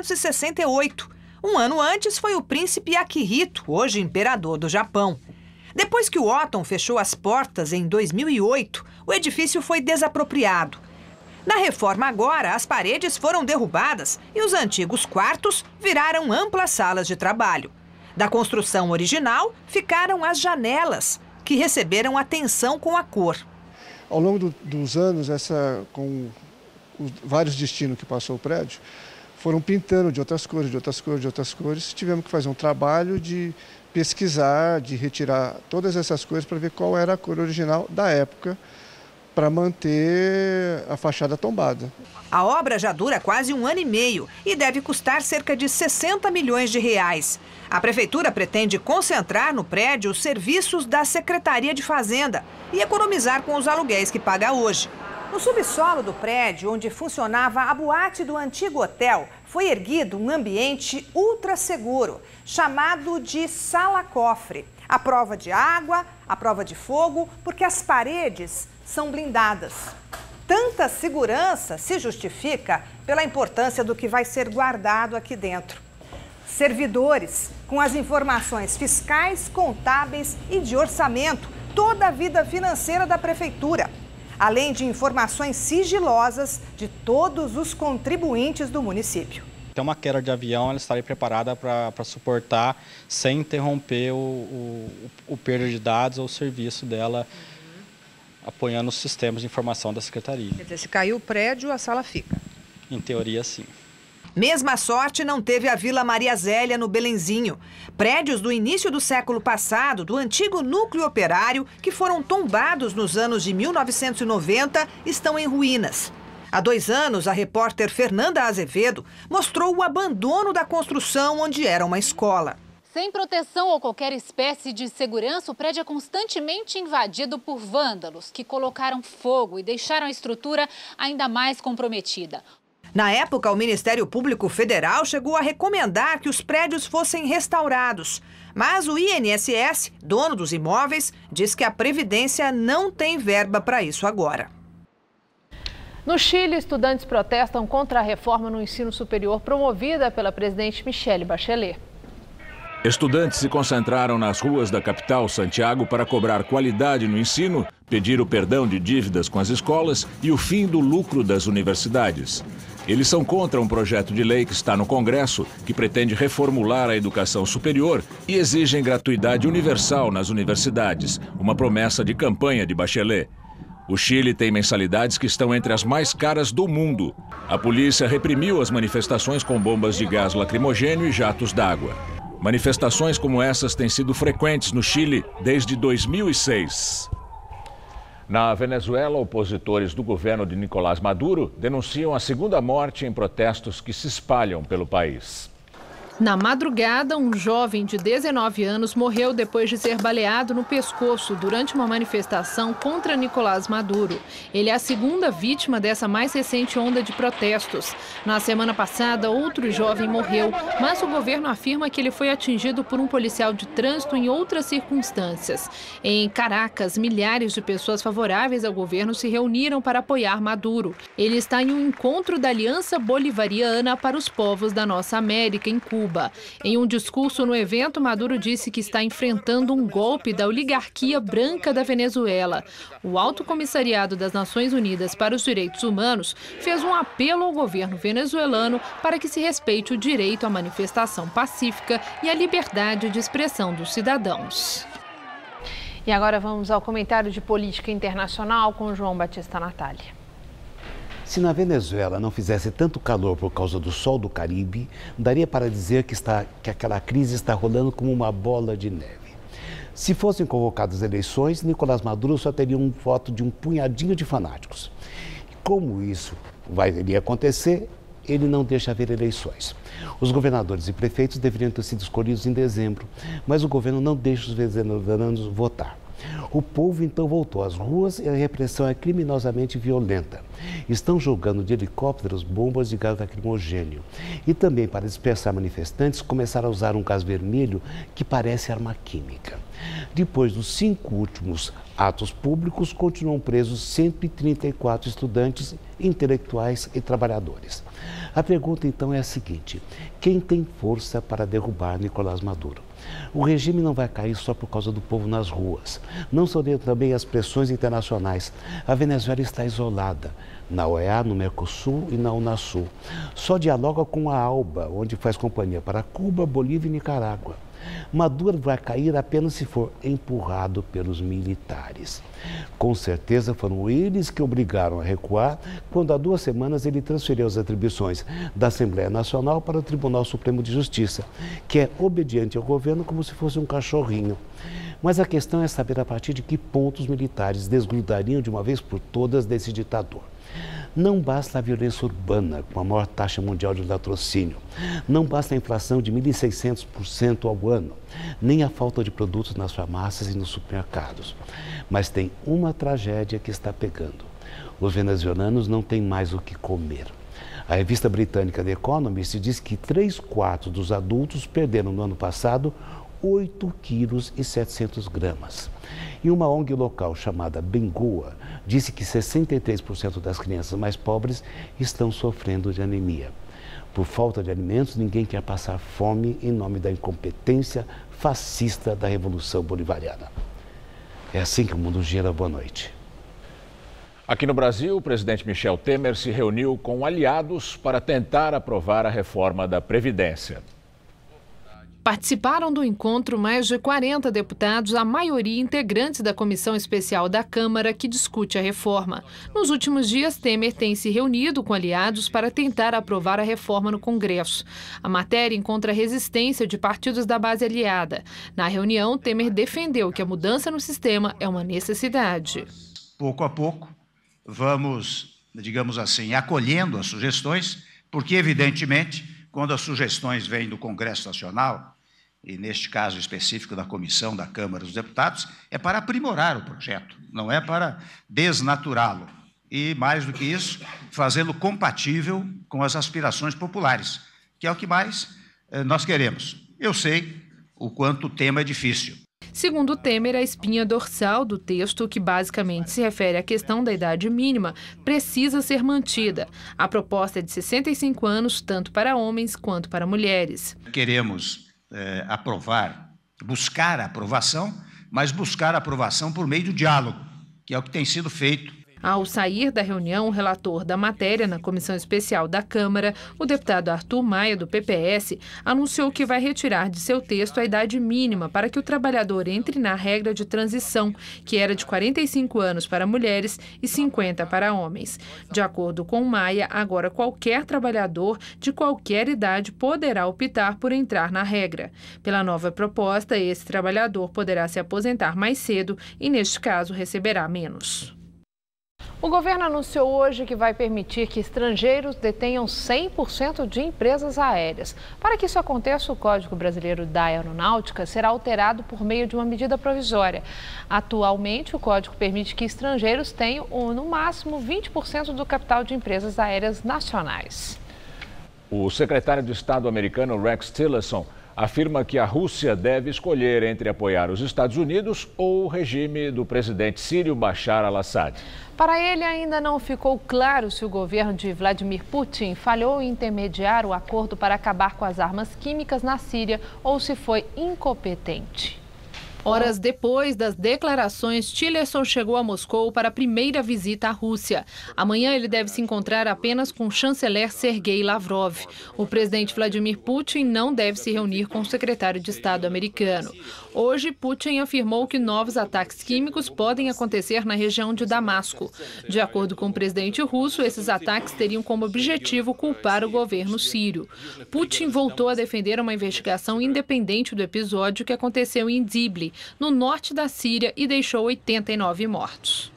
1968. Um ano antes foi o príncipe Akihito, hoje imperador do Japão. Depois que o Otton fechou as portas em 2008, o edifício foi desapropriado. Na reforma agora, as paredes foram derrubadas e os antigos quartos viraram amplas salas de trabalho. Da construção original, ficaram as janelas, que receberam atenção com a cor. Ao longo dos anos, com os vários destinos que passou o prédio, foram pintando de outras cores, de outras cores, de outras cores. Tivemos que fazer um trabalho de pesquisar, de retirar todas essas cores para ver qual era a cor original da época, para manter a fachada tombada. A obra já dura quase 1 ano e meio e deve custar cerca de 60 milhões de reais. A prefeitura pretende concentrar no prédio os serviços da Secretaria de Fazenda e economizar com os aluguéis que paga hoje. No subsolo do prédio, onde funcionava a boate do antigo hotel, foi erguido um ambiente ultra seguro, chamado de sala-cofre. À prova de água, à prova de fogo, porque as paredes são blindadas. Tanta segurança se justifica pela importância do que vai ser guardado aqui dentro. Servidores com as informações fiscais, contábeis e de orçamento, toda a vida financeira da prefeitura, além de informações sigilosas de todos os contribuintes do município. Tem uma queda de avião, ela estaria preparada para suportar sem interromper o perda de dados ou o serviço dela, apoiando os sistemas de informação da Secretaria. Quer dizer, se cair o prédio, a sala fica? Em teoria, sim. Mesma sorte não teve a Vila Maria Zélia, no Belenzinho. Prédios do início do século passado, do antigo núcleo operário, que foram tombados nos anos de 1990, estão em ruínas. Há 2 anos, a repórter Fernanda Azevedo mostrou o abandono da construção onde era uma escola. Sem proteção ou qualquer espécie de segurança, o prédio é constantemente invadido por vândalos que colocaram fogo e deixaram a estrutura ainda mais comprometida. Na época, o Ministério Público Federal chegou a recomendar que os prédios fossem restaurados. Mas o INSS, dono dos imóveis, diz que a Previdência não tem verba para isso agora. No Chile, estudantes protestam contra a reforma no ensino superior promovida pela presidente Michelle Bachelet. Estudantes se concentraram nas ruas da capital, Santiago, para cobrar qualidade no ensino, pedir o perdão de dívidas com as escolas e o fim do lucro das universidades. Eles são contra um projeto de lei que está no Congresso, que pretende reformular a educação superior e exigem gratuidade universal nas universidades, uma promessa de campanha de Bachelet. O Chile tem mensalidades que estão entre as mais caras do mundo. A polícia reprimiu as manifestações com bombas de gás lacrimogênio e jatos d'água. Manifestações como essas têm sido frequentes no Chile desde 2006. Na Venezuela, opositores do governo de Nicolás Maduro denunciam a 2ª morte em protestos que se espalham pelo país. Na madrugada, um jovem de 19 anos morreu depois de ser baleado no pescoço durante uma manifestação contra Nicolás Maduro. Ele é a 2ª vítima dessa mais recente onda de protestos. Na semana passada, outro jovem morreu, mas o governo afirma que ele foi atingido por um policial de trânsito em outras circunstâncias. Em Caracas, milhares de pessoas favoráveis ao governo se reuniram para apoiar Maduro. Ele está em um encontro da Aliança Bolivariana para os Povos da Nossa América, em Cuba. Em um discurso no evento, Maduro disse que está enfrentando um golpe da oligarquia branca da Venezuela. O Alto Comissariado das Nações Unidas para os Direitos Humanos fez um apelo ao governo venezuelano para que se respeite o direito à manifestação pacífica e à liberdade de expressão dos cidadãos. E agora vamos ao comentário de política internacional com João Batista Natália. Se na Venezuela não fizesse tanto calor por causa do sol do Caribe, daria para dizer que aquela crise está rolando como uma bola de neve. Se fossem convocadas eleições, Nicolás Maduro só teria um voto de um punhadinho de fanáticos. Como isso iria acontecer, ele não deixa haver eleições. Os governadores e prefeitos deveriam ter sido escolhidos em dezembro, mas o governo não deixa os venezuelanos votar. O povo então voltou às ruas e a repressão é criminosamente violenta. Estão jogando de helicópteros bombas de gás lacrimogênio. E também, para dispersar manifestantes, começaram a usar um gás vermelho que parece arma química. Depois dos 5 últimos atos públicos, continuam presos 134 estudantes, intelectuais e trabalhadores. A pergunta então é a seguinte: quem tem força para derrubar Nicolás Maduro? O regime não vai cair só por causa do povo nas ruas. Não seriam também as pressões internacionais. A Venezuela está isolada na OEA, no Mercosul e na Unasul. Só dialoga com a ALBA, onde faz companhia para Cuba, Bolívia e Nicarágua. Maduro vai cair apenas se for empurrado pelos militares. Com certeza foram eles que obrigaram a recuar quando há 2 semanas ele transferiu as atribuições da Assembleia Nacional para o Tribunal Supremo de Justiça, que é obediente ao governo como se fosse um cachorrinho. Mas a questão é saber a partir de que ponto os militares desgrudariam de uma vez por todas desse ditador. Não basta a violência urbana, com a maior taxa mundial de latrocínio. Não basta a inflação de 1.600% ao ano, nem a falta de produtos nas farmácias e nos supermercados. Mas tem uma tragédia que está pegando. Os venezuelanos não têm mais o que comer. A revista britânica The Economist diz que 3/4 dos adultos perderam no ano passado 8,7 kg. E uma ONG local chamada Bengoa disse que 63% das crianças mais pobres estão sofrendo de anemia. Por falta de alimentos, ninguém quer passar fome em nome da incompetência fascista da Revolução Bolivariana. É assim que o mundo gira. Boa noite. Aqui no Brasil, o presidente Michel Temer se reuniu com aliados para tentar aprovar a reforma da Previdência. Participaram do encontro mais de 40 deputados, a maioria integrantes da Comissão Especial da Câmara que discute a reforma. Nos últimos dias, Temer tem se reunido com aliados para tentar aprovar a reforma no Congresso. A matéria encontra resistência de partidos da base aliada. Na reunião, Temer defendeu que a mudança no sistema é uma necessidade. Pouco a pouco, vamos, digamos assim, acolhendo as sugestões, porque, evidentemente, quando as sugestões vêm do Congresso Nacional, e neste caso específico da Comissão da Câmara dos Deputados, é para aprimorar o projeto, não é para desnaturá-lo. E, mais do que isso, fazê-lo compatível com as aspirações populares, que é o que mais nós queremos. Eu sei o quanto o tema é difícil. Segundo Temer, a espinha dorsal do texto, que basicamente se refere à questão da idade mínima, precisa ser mantida. A proposta é de 65 anos, tanto para homens quanto para mulheres. Queremos aprovar, buscar a aprovação, mas buscar a aprovação por meio do diálogo, que é o que tem sido feito. Ao sair da reunião, o relator da matéria na Comissão Especial da Câmara, o deputado Arthur Maia, do PPS, anunciou que vai retirar de seu texto a idade mínima para que o trabalhador entre na regra de transição, que era de 45 anos para mulheres e 50 para homens. De acordo com Maia, agora qualquer trabalhador de qualquer idade poderá optar por entrar na regra. Pela nova proposta, esse trabalhador poderá se aposentar mais cedo e, neste caso, receberá menos. O governo anunciou hoje que vai permitir que estrangeiros detenham 100% de empresas aéreas. Para que isso aconteça, o Código Brasileiro da Aeronáutica será alterado por meio de uma medida provisória. Atualmente, o código permite que estrangeiros tenham, no máximo, 20% do capital de empresas aéreas nacionais. O secretário de Estado americano Rex Tillerson afirma que a Rússia deve escolher entre apoiar os Estados Unidos ou o regime do presidente sírio Bashar al-Assad. Para ele, ainda não ficou claro se o governo de Vladimir Putin falhou em intermediar o acordo para acabar com as armas químicas na Síria ou se foi incompetente. Horas depois das declarações, Tillerson chegou a Moscou para a primeira visita à Rússia. Amanhã ele deve se encontrar apenas com o chanceler Sergei Lavrov. O presidente Vladimir Putin não deve se reunir com o secretário de Estado americano. Hoje, Putin afirmou que novos ataques químicos podem acontecer na região de Damasco. De acordo com o presidente russo, esses ataques teriam como objetivo culpar o governo sírio. Putin voltou a defender uma investigação independente do episódio que aconteceu em Idlib, no norte da Síria, e deixou 89 mortos.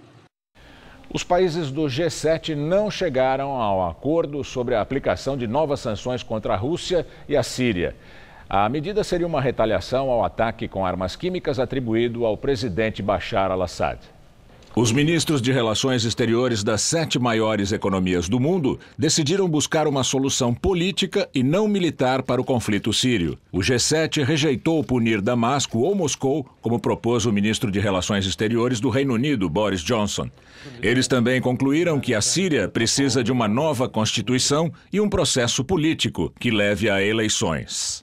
Os países do G7 não chegaram ao acordo sobre a aplicação de novas sanções contra a Rússia e a Síria. A medida seria uma retaliação ao ataque com armas químicas atribuído ao presidente Bashar al-Assad. Os ministros de Relações Exteriores das 7 maiores economias do mundo decidiram buscar uma solução política e não militar para o conflito sírio. O G7 rejeitou punir Damasco ou Moscou, como propôs o ministro de Relações Exteriores do Reino Unido, Boris Johnson. Eles também concluíram que a Síria precisa de uma nova constituição e um processo político que leve a eleições.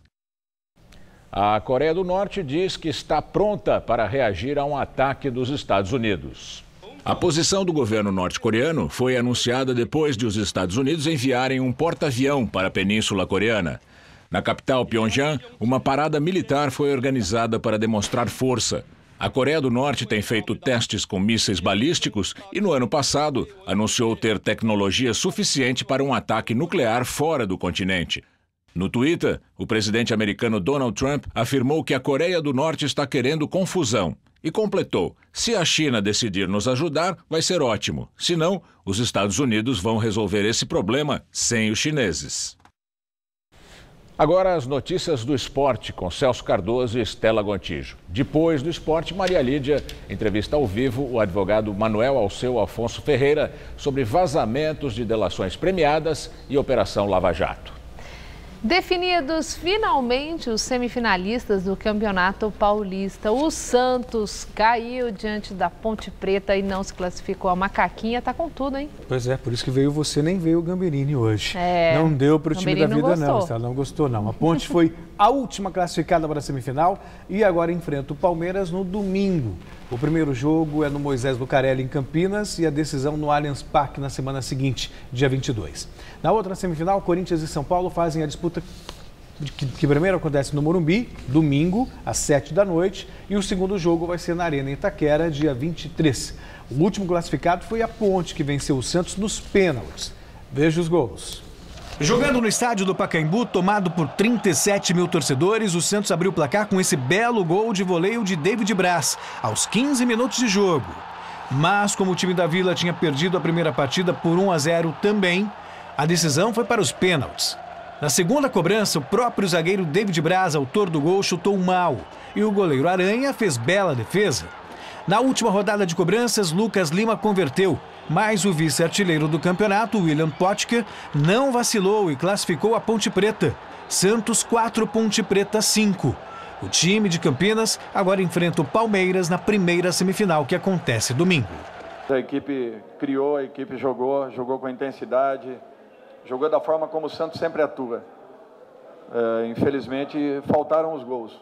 A Coreia do Norte diz que está pronta para reagir a um ataque dos Estados Unidos. A posição do governo norte-coreano foi anunciada depois de os Estados Unidos enviarem um porta-avião para a Península Coreana. Na capital, Pyongyang, uma parada militar foi organizada para demonstrar força. A Coreia do Norte tem feito testes com mísseis balísticos e, no ano passado, anunciou ter tecnologia suficiente para um ataque nuclear fora do continente. No Twitter, o presidente americano Donald Trump afirmou que a Coreia do Norte está querendo confusão e completou: se a China decidir nos ajudar, vai ser ótimo. Se não, os Estados Unidos vão resolver esse problema sem os chineses. Agora as notícias do esporte com Celso Cardoso e Estela Gontijo. Depois do esporte, Maria Lídia entrevista ao vivo o advogado Manuel Alceu Afonso Ferreira sobre vazamentos de delações premiadas e Operação Lava Jato. Definidos finalmente os semifinalistas do Campeonato Paulista. O Santos caiu diante da Ponte Preta e não se classificou. A Macaquinha tá com tudo, hein? Pois é, por isso que veio você, nem veio o Gamberini hoje. Não deu para o time da vida, não. Você não gostou, não. A Ponte foi a última classificada para a semifinal e agora enfrenta o Palmeiras no domingo. O primeiro jogo é no Moisés Lucarelli, em Campinas, e a decisão no Allianz Parque na semana seguinte, dia 22. Na outra semifinal, Corinthians e São Paulo fazem a disputa que primeiro acontece no Morumbi, domingo, às 7 da noite, e o segundo jogo vai ser na Arena Itaquera, dia 23. O último classificado foi a Ponte, que venceu o Santos nos pênaltis. Veja os gols. Jogando no estádio do Pacaembu, tomado por 37 mil torcedores, o Santos abriu o placar com esse belo gol de voleio de David Braz, aos 15 minutos de jogo. Mas, como o time da Vila tinha perdido a primeira partida por 1-0 também, a decisão foi para os pênaltis. Na segunda cobrança, o próprio zagueiro David Braz, autor do gol, chutou mal, e o goleiro Aranha fez bela defesa. Na última rodada de cobranças, Lucas Lima converteu, mas o vice-artilheiro do campeonato, William Potker, não vacilou e classificou a Ponte Preta. Santos 4, Ponte Preta 5. O time de Campinas agora enfrenta o Palmeiras na primeira semifinal, que acontece domingo. A equipe criou, a equipe jogou com intensidade, jogou da forma como o Santos sempre atua. Infelizmente, faltaram os gols.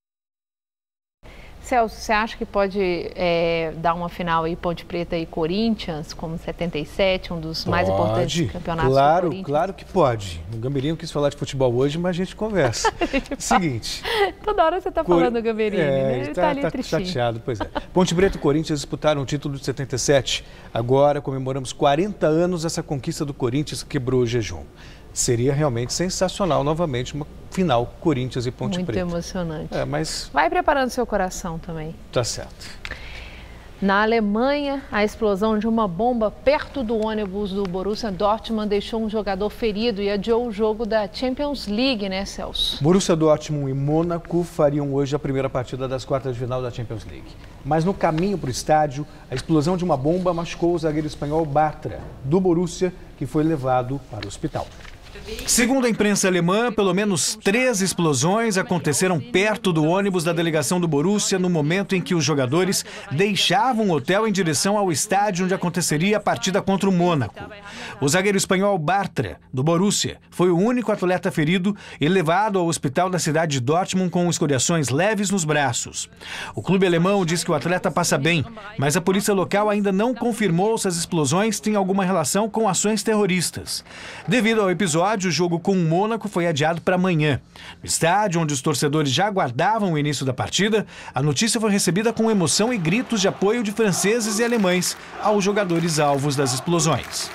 Celso, você acha que pode dar uma final aí Ponte Preta e Corinthians, como 77, um dos mais importantes campeonatos do Corinthians? Claro que pode. O Gamberini quis falar de futebol hoje, mas a gente conversa. Seguinte. Toda hora você está falando do Gamberini, né? Ele está ali tristinho. Chateado, pois é. Ponte Preta e Corinthians disputaram o título de 77. Agora comemoramos 40 anos essa conquista do Corinthians que quebrou o jejum. Seria realmente sensacional novamente uma final Corinthians e Ponte Preta. Muito emocionante. Mas vai preparando seu coração também. Tá certo. Na Alemanha, a explosão de uma bomba perto do ônibus do Borussia Dortmund deixou um jogador ferido e adiou o jogo da Champions League, né, Celso? Borussia Dortmund e Mônaco fariam hoje a primeira partida das quartas de final da Champions League. Mas no caminho para o estádio, a explosão de uma bomba machucou o zagueiro espanhol Bartra, do Borussia, que foi levado para o hospital. Segundo a imprensa alemã, pelo menos 3 explosões aconteceram perto do ônibus da delegação do Borussia no momento em que os jogadores deixavam o hotel em direção ao estádio onde aconteceria a partida contra o Mônaco. O zagueiro espanhol Bartra, do Borussia, foi o único atleta ferido e levado ao hospital da cidade de Dortmund com escoriações leves nos braços. O clube alemão diz que o atleta passa bem, mas a polícia local ainda não confirmou se as explosões têm alguma relação com ações terroristas. Devido ao episódio, o jogo com o Mônaco foi adiado para amanhã. No estádio, onde os torcedores já aguardavam o início da partida, a notícia foi recebida com emoção e gritos de apoio de franceses e alemães aos jogadores alvos das explosões.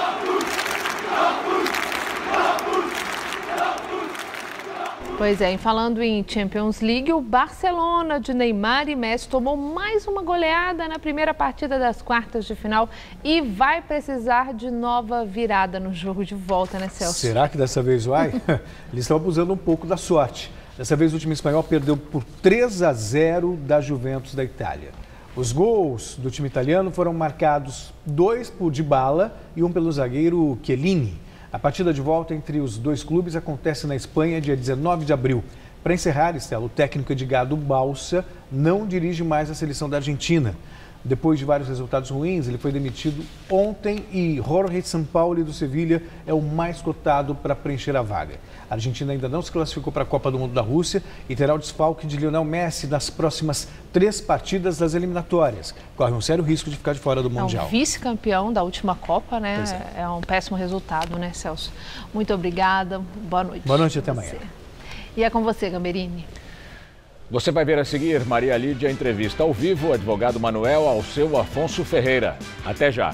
Pois é, e falando em Champions League, o Barcelona de Neymar e Messi tomou mais uma goleada na primeira partida das quartas de final e vai precisar de nova virada no jogo de volta, né, Celso? Será que dessa vez vai? Eles estão abusando um pouco da sorte. Dessa vez o time espanhol perdeu por 3-0 da Juventus da Itália. Os gols do time italiano foram marcados 2 por Dybala e 1 pelo zagueiro Chiellini. A partida de volta entre os dois clubes acontece na Espanha dia 19 de abril. Para encerrar, Estela, o técnico Edgardo Balsa não dirige mais a seleção da Argentina. Depois de vários resultados ruins, ele foi demitido ontem e Jorge Sampaoli do Sevilha é o mais cotado para preencher a vaga. A Argentina ainda não se classificou para a Copa do Mundo da Rússia e terá o desfalque de Lionel Messi nas próximas 3 partidas das eliminatórias. Corre um sério risco de ficar de fora do Mundial. Vice-campeão da última Copa, né? É um péssimo resultado, né, Celso? Muito obrigada, boa noite. Boa noite, até amanhã. E é com você, Gamberini. Você vai ver a seguir, Maria Lídia, entrevista ao vivo, advogado Manuel Alceu Afonso Ferreira. Até já.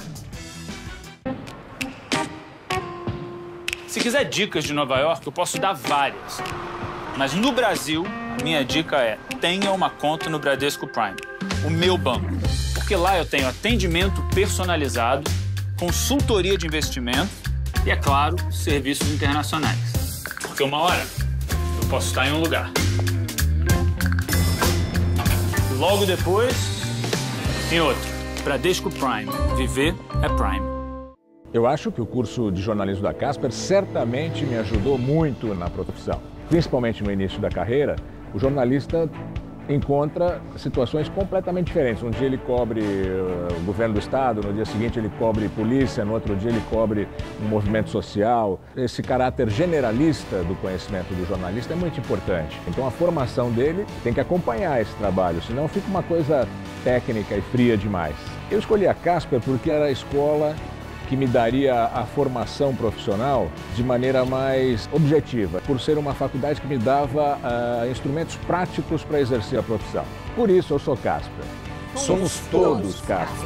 Se quiser dicas de Nova York, eu posso dar várias. Mas no Brasil, minha dica é: tenha uma conta no Bradesco Prime, o meu banco. Porque lá eu tenho atendimento personalizado, consultoria de investimento e, é claro, serviços internacionais. Porque uma hora eu posso estar em um lugar. Logo depois, em outro. Bradesco Prime. Viver é Prime. Eu acho que o curso de jornalismo da Casper certamente me ajudou muito na profissão. Principalmente no início da carreira, o jornalista encontra situações completamente diferentes. Um dia ele cobre o governo do estado, no dia seguinte ele cobre polícia, no outro dia ele cobre um movimento social. Esse caráter generalista do conhecimento do jornalista é muito importante. Então a formação dele tem que acompanhar esse trabalho, senão fica uma coisa técnica e fria demais. Eu escolhi a Casper porque era a escola que me daria a formação profissional de maneira mais objetiva, por ser uma faculdade que me dava instrumentos práticos para exercer a profissão. Por isso eu sou Casper. Somos todos Casper.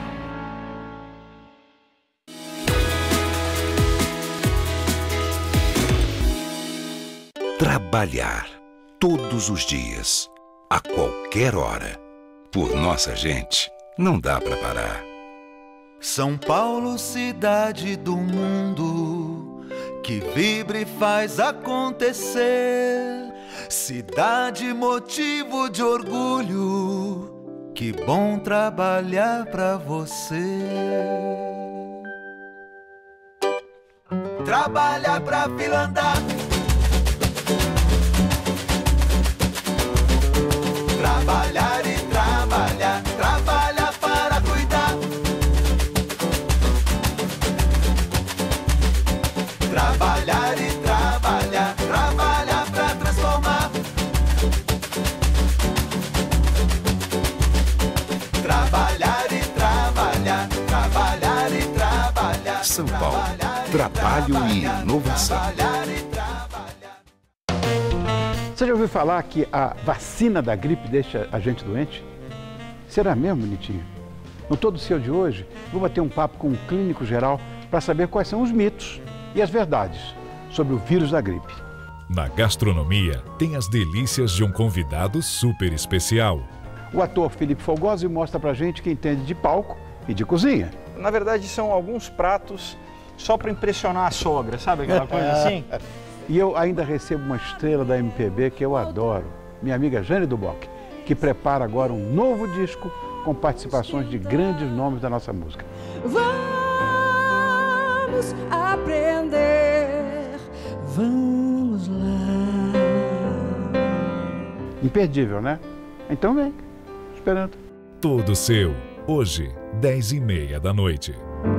Trabalhar todos os dias, a qualquer hora. Por nossa gente, não dá para parar. São Paulo, cidade do mundo, que vibra e faz acontecer. Cidade, motivo de orgulho, que bom trabalhar pra você. Trabalhar pra fila andar, trabalhar e trabalhar, trabalhar para cuidar. Trabalhar e trabalhar, trabalhar pra transformar. Trabalhar e trabalhar, trabalhar e trabalhar. São Paulo, trabalho e inovação. Você já ouviu falar que a vacina da gripe deixa a gente doente? Será mesmo, bonitinho? No Todo Seu de hoje, vou bater um papo com um clínico geral para saber quais são os mitos e as verdades sobre o vírus da gripe. Na gastronomia, tem as delícias de um convidado super especial. O ator Felipe Fogosi mostra pra gente que entende de palco e de cozinha. Na verdade, são alguns pratos só para impressionar a sogra, sabe aquela coisa assim? E eu ainda recebo uma estrela da MPB que eu adoro, minha amiga Jane Duboc, que prepara agora um novo disco com participações de grandes nomes da nossa música. Vamos aprender, vamos lá. Imperdível, né? Então vem, esperando. Todo Seu, hoje, 10h30 da noite.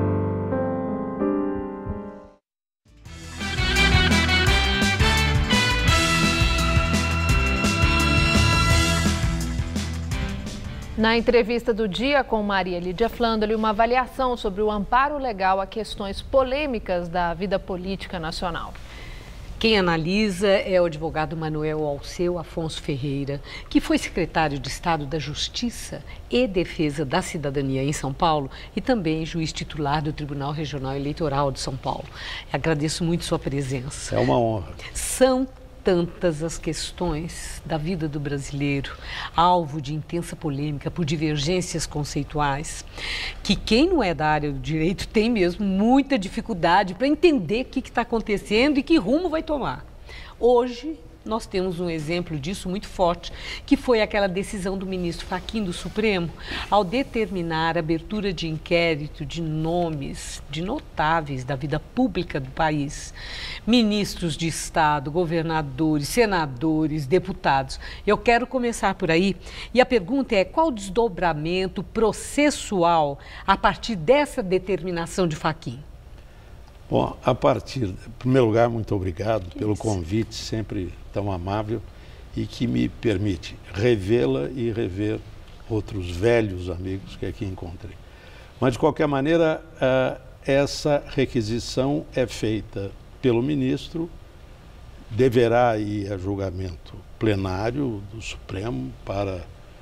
Na entrevista do dia com Maria Lídia Flandoli, uma avaliação sobre o amparo legal a questões polêmicas da vida política nacional. Quem analisa é o advogado Manuel Alceu Afonso Ferreira, que foi secretário de Estado da Justiça e Defesa da Cidadania em São Paulo e também juiz titular do Tribunal Regional Eleitoral de São Paulo. Agradeço muito sua presença. É uma honra. São tantas as questões da vida do brasileiro, alvo de intensa polêmica por divergências conceituais, que quem não é da área do direito tem mesmo muita dificuldade para entender o que está acontecendo e que rumo vai tomar. Hoje, nós temos um exemplo disso muito forte, que foi aquela decisão do ministro Fachin do Supremo, ao determinar a abertura de inquérito de nomes de notáveis da vida pública do país, ministros de Estado, governadores, senadores, deputados. Eu quero começar por aí, e a pergunta é: qual o desdobramento processual a partir dessa determinação de Fachin? Bom, em primeiro lugar, muito obrigado pelo convite, sempre tão amável, e que me permite revê-la e rever outros velhos amigos que aqui encontrei. Mas, de qualquer maneira, essa requisição é feita pelo ministro, deverá ir a julgamento plenário do Supremo para,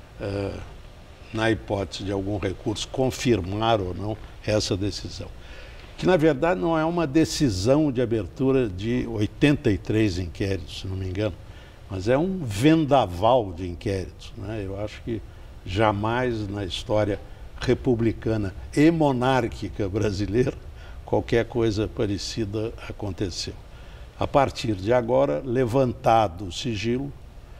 na hipótese de algum recurso, confirmar ou não essa decisão. Que, na verdade, não é uma decisão de abertura de 83 inquéritos, se não me engano, mas é um vendaval de inquéritos, né? Eu acho que jamais na história republicana e monárquica brasileira qualquer coisa parecida aconteceu. A partir de agora, levantado o sigilo,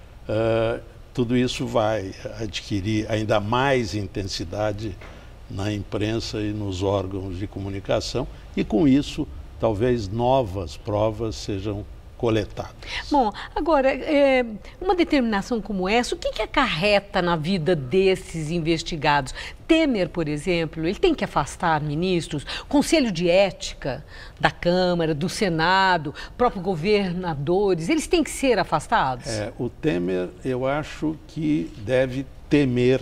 tudo isso vai adquirir ainda mais intensidade na imprensa e nos órgãos de comunicação, e com isso talvez novas provas sejam coletadas. Bom, agora, uma determinação como essa, o que acarreta na vida desses investigados? Temer, por exemplo, ele tem que afastar ministros, Conselho de Ética da Câmara, do Senado, próprios governadores, eles têm que ser afastados? O Temer, eu acho que deve temer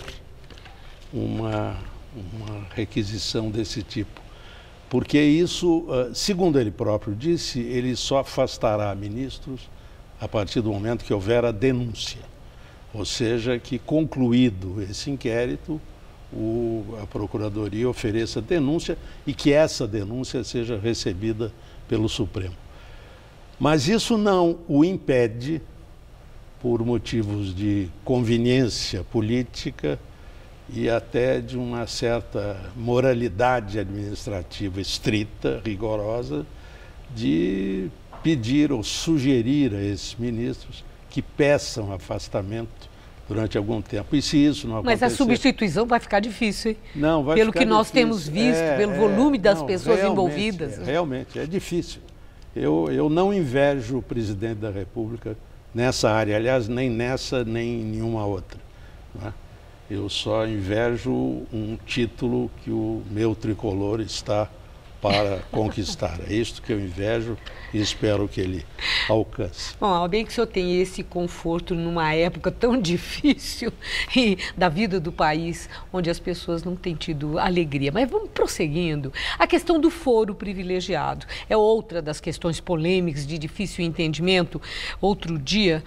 uma requisição desse tipo, porque isso, segundo ele próprio disse, ele só afastará ministros a partir do momento que houver a denúncia, ou seja, que concluído esse inquérito, a Procuradoria ofereça denúncia e que essa denúncia seja recebida pelo Supremo. Mas isso não o impede, por motivos de conveniência política e até de uma certa moralidade administrativa estrita, rigorosa, de pedir ou sugerir a esses ministros que peçam afastamento durante algum tempo. E se isso não acontecer... Mas a substituição vai ficar difícil, hein? Não, vai pelo ficar que nós difícil. Temos visto, pelo volume das pessoas envolvidas. Realmente, é difícil. Eu não invejo o presidente da República nessa área, aliás, nem nessa, nem em nenhuma outra, não é? Eu só invejo um título que o meu tricolor está para conquistar. É isto que eu invejo e espero que ele alcance. Bom, ao bem que o senhor tem esse conforto numa época tão difícil da vida do país, onde as pessoas não têm tido alegria. Mas vamos prosseguindo. A questão do foro privilegiado é outra das questões polêmicas de difícil entendimento. Outro dia,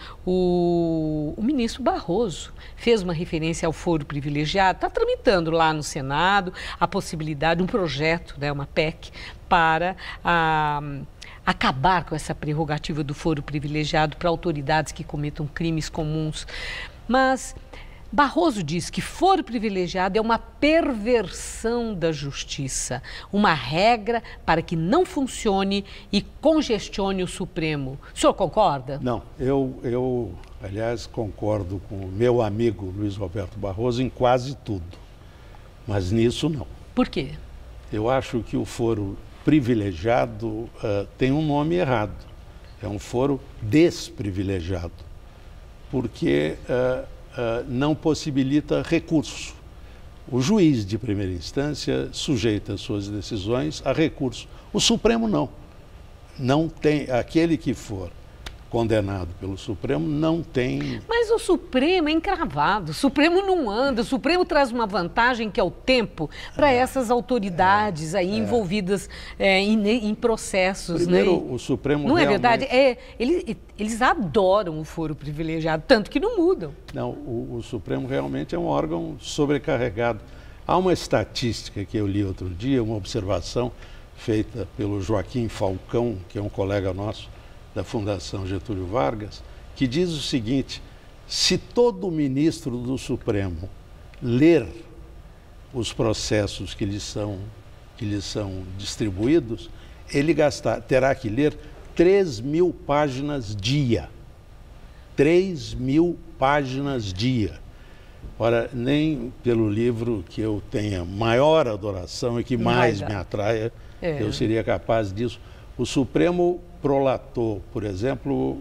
o ministro Barroso fez uma referência ao foro privilegiado. Está tramitando lá no Senado a possibilidade, um projeto, né, uma PEC, para acabar com essa prerrogativa do foro privilegiado para autoridades que cometam crimes comuns. Mas Barroso diz que foro privilegiado é uma perversão da justiça, uma regra para que não funcione e congestione o Supremo. O senhor concorda? Não, eu aliás, concordo com o meu amigo Luiz Roberto Barroso em quase tudo, mas nisso não. Por quê? Eu acho que o foro privilegiado tem um nome errado. É um foro desprivilegiado, porque não possibilita recurso. O juiz de primeira instância sujeita suas decisões a recurso. O Supremo não. Não tem, aquele que for condenado pelo Supremo não tem... Mas o Supremo é encravado, o Supremo não anda, o Supremo traz uma vantagem que é o tempo para essas autoridades aí envolvidas em processos. Primeiro, né? O Supremo não realmente... é verdade? Eles adoram o foro privilegiado, tanto que não mudam. Não, o Supremo realmente é um órgão sobrecarregado. Há uma estatística que eu li outro dia, uma observação feita pelo Joaquim Falcão, que é um colega nosso, da Fundação Getúlio Vargas, que diz o seguinte: se todo ministro do Supremo ler os processos que lhe são distribuídos, ele terá que ler 3.000 páginas dia. 3.000 páginas dia. Ora, nem pelo livro que eu tenha maior adoração e que mais me atraia, eu seria capaz disso. O Supremo prolatou, por exemplo,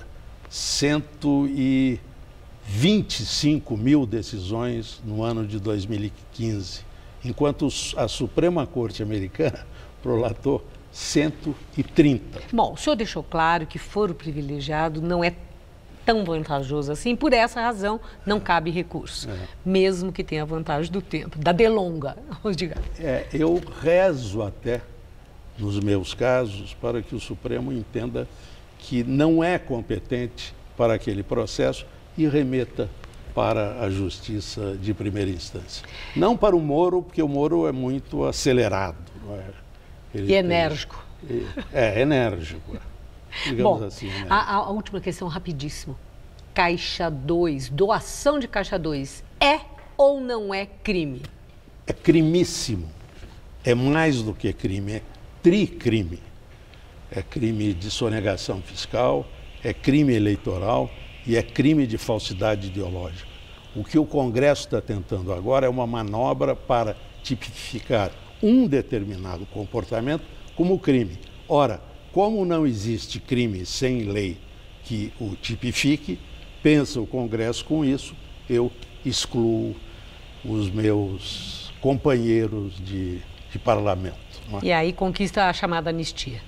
125 mil decisões no ano de 2015, enquanto a Suprema Corte Americana prolatou 130. Bom, o senhor deixou claro que foro privilegiado não é tão vantajoso assim, por essa razão não cabe recurso, mesmo que tenha a vantagem do tempo, da delonga, vamos dizer. Eu rezo até, nos meus casos, para que o Supremo entenda que não é competente para aquele processo e remeta para a justiça de primeira instância. Não para o Moro, porque o Moro é muito acelerado. Não é? E enérgico. Enérgico. Digamos assim, né? A última questão, rapidíssimo. Caixa 2, doação de Caixa 2, é ou não é crime? É crimíssimo. É mais do que crime, é tricrime. É crime de sonegação fiscal, é crime eleitoral e é crime de falsidade ideológica. O que o Congresso está tentando agora é uma manobra para tipificar um determinado comportamento como crime. Ora, como não existe crime sem lei que o tipifique, pensa o Congresso com isso, eu excluo os meus companheiros de parlamento. Não é? E aí conquista a chamada anistia.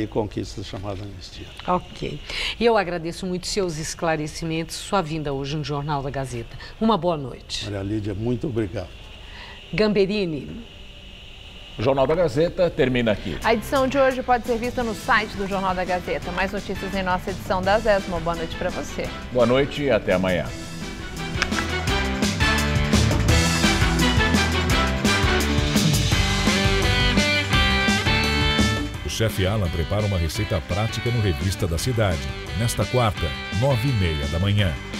Ok. E eu agradeço muito seus esclarecimentos, sua vinda hoje no Jornal da Gazeta. Uma boa noite. Maria Lídia, muito obrigado. Gamberini. O Jornal da Gazeta termina aqui. A edição de hoje pode ser vista no site do Jornal da Gazeta. Mais notícias em nossa edição das 10. Uma boa noite para você. Boa noite e até amanhã. O chefe Alan prepara uma receita prática no Revista da Cidade. Nesta quarta, 9h30 da manhã.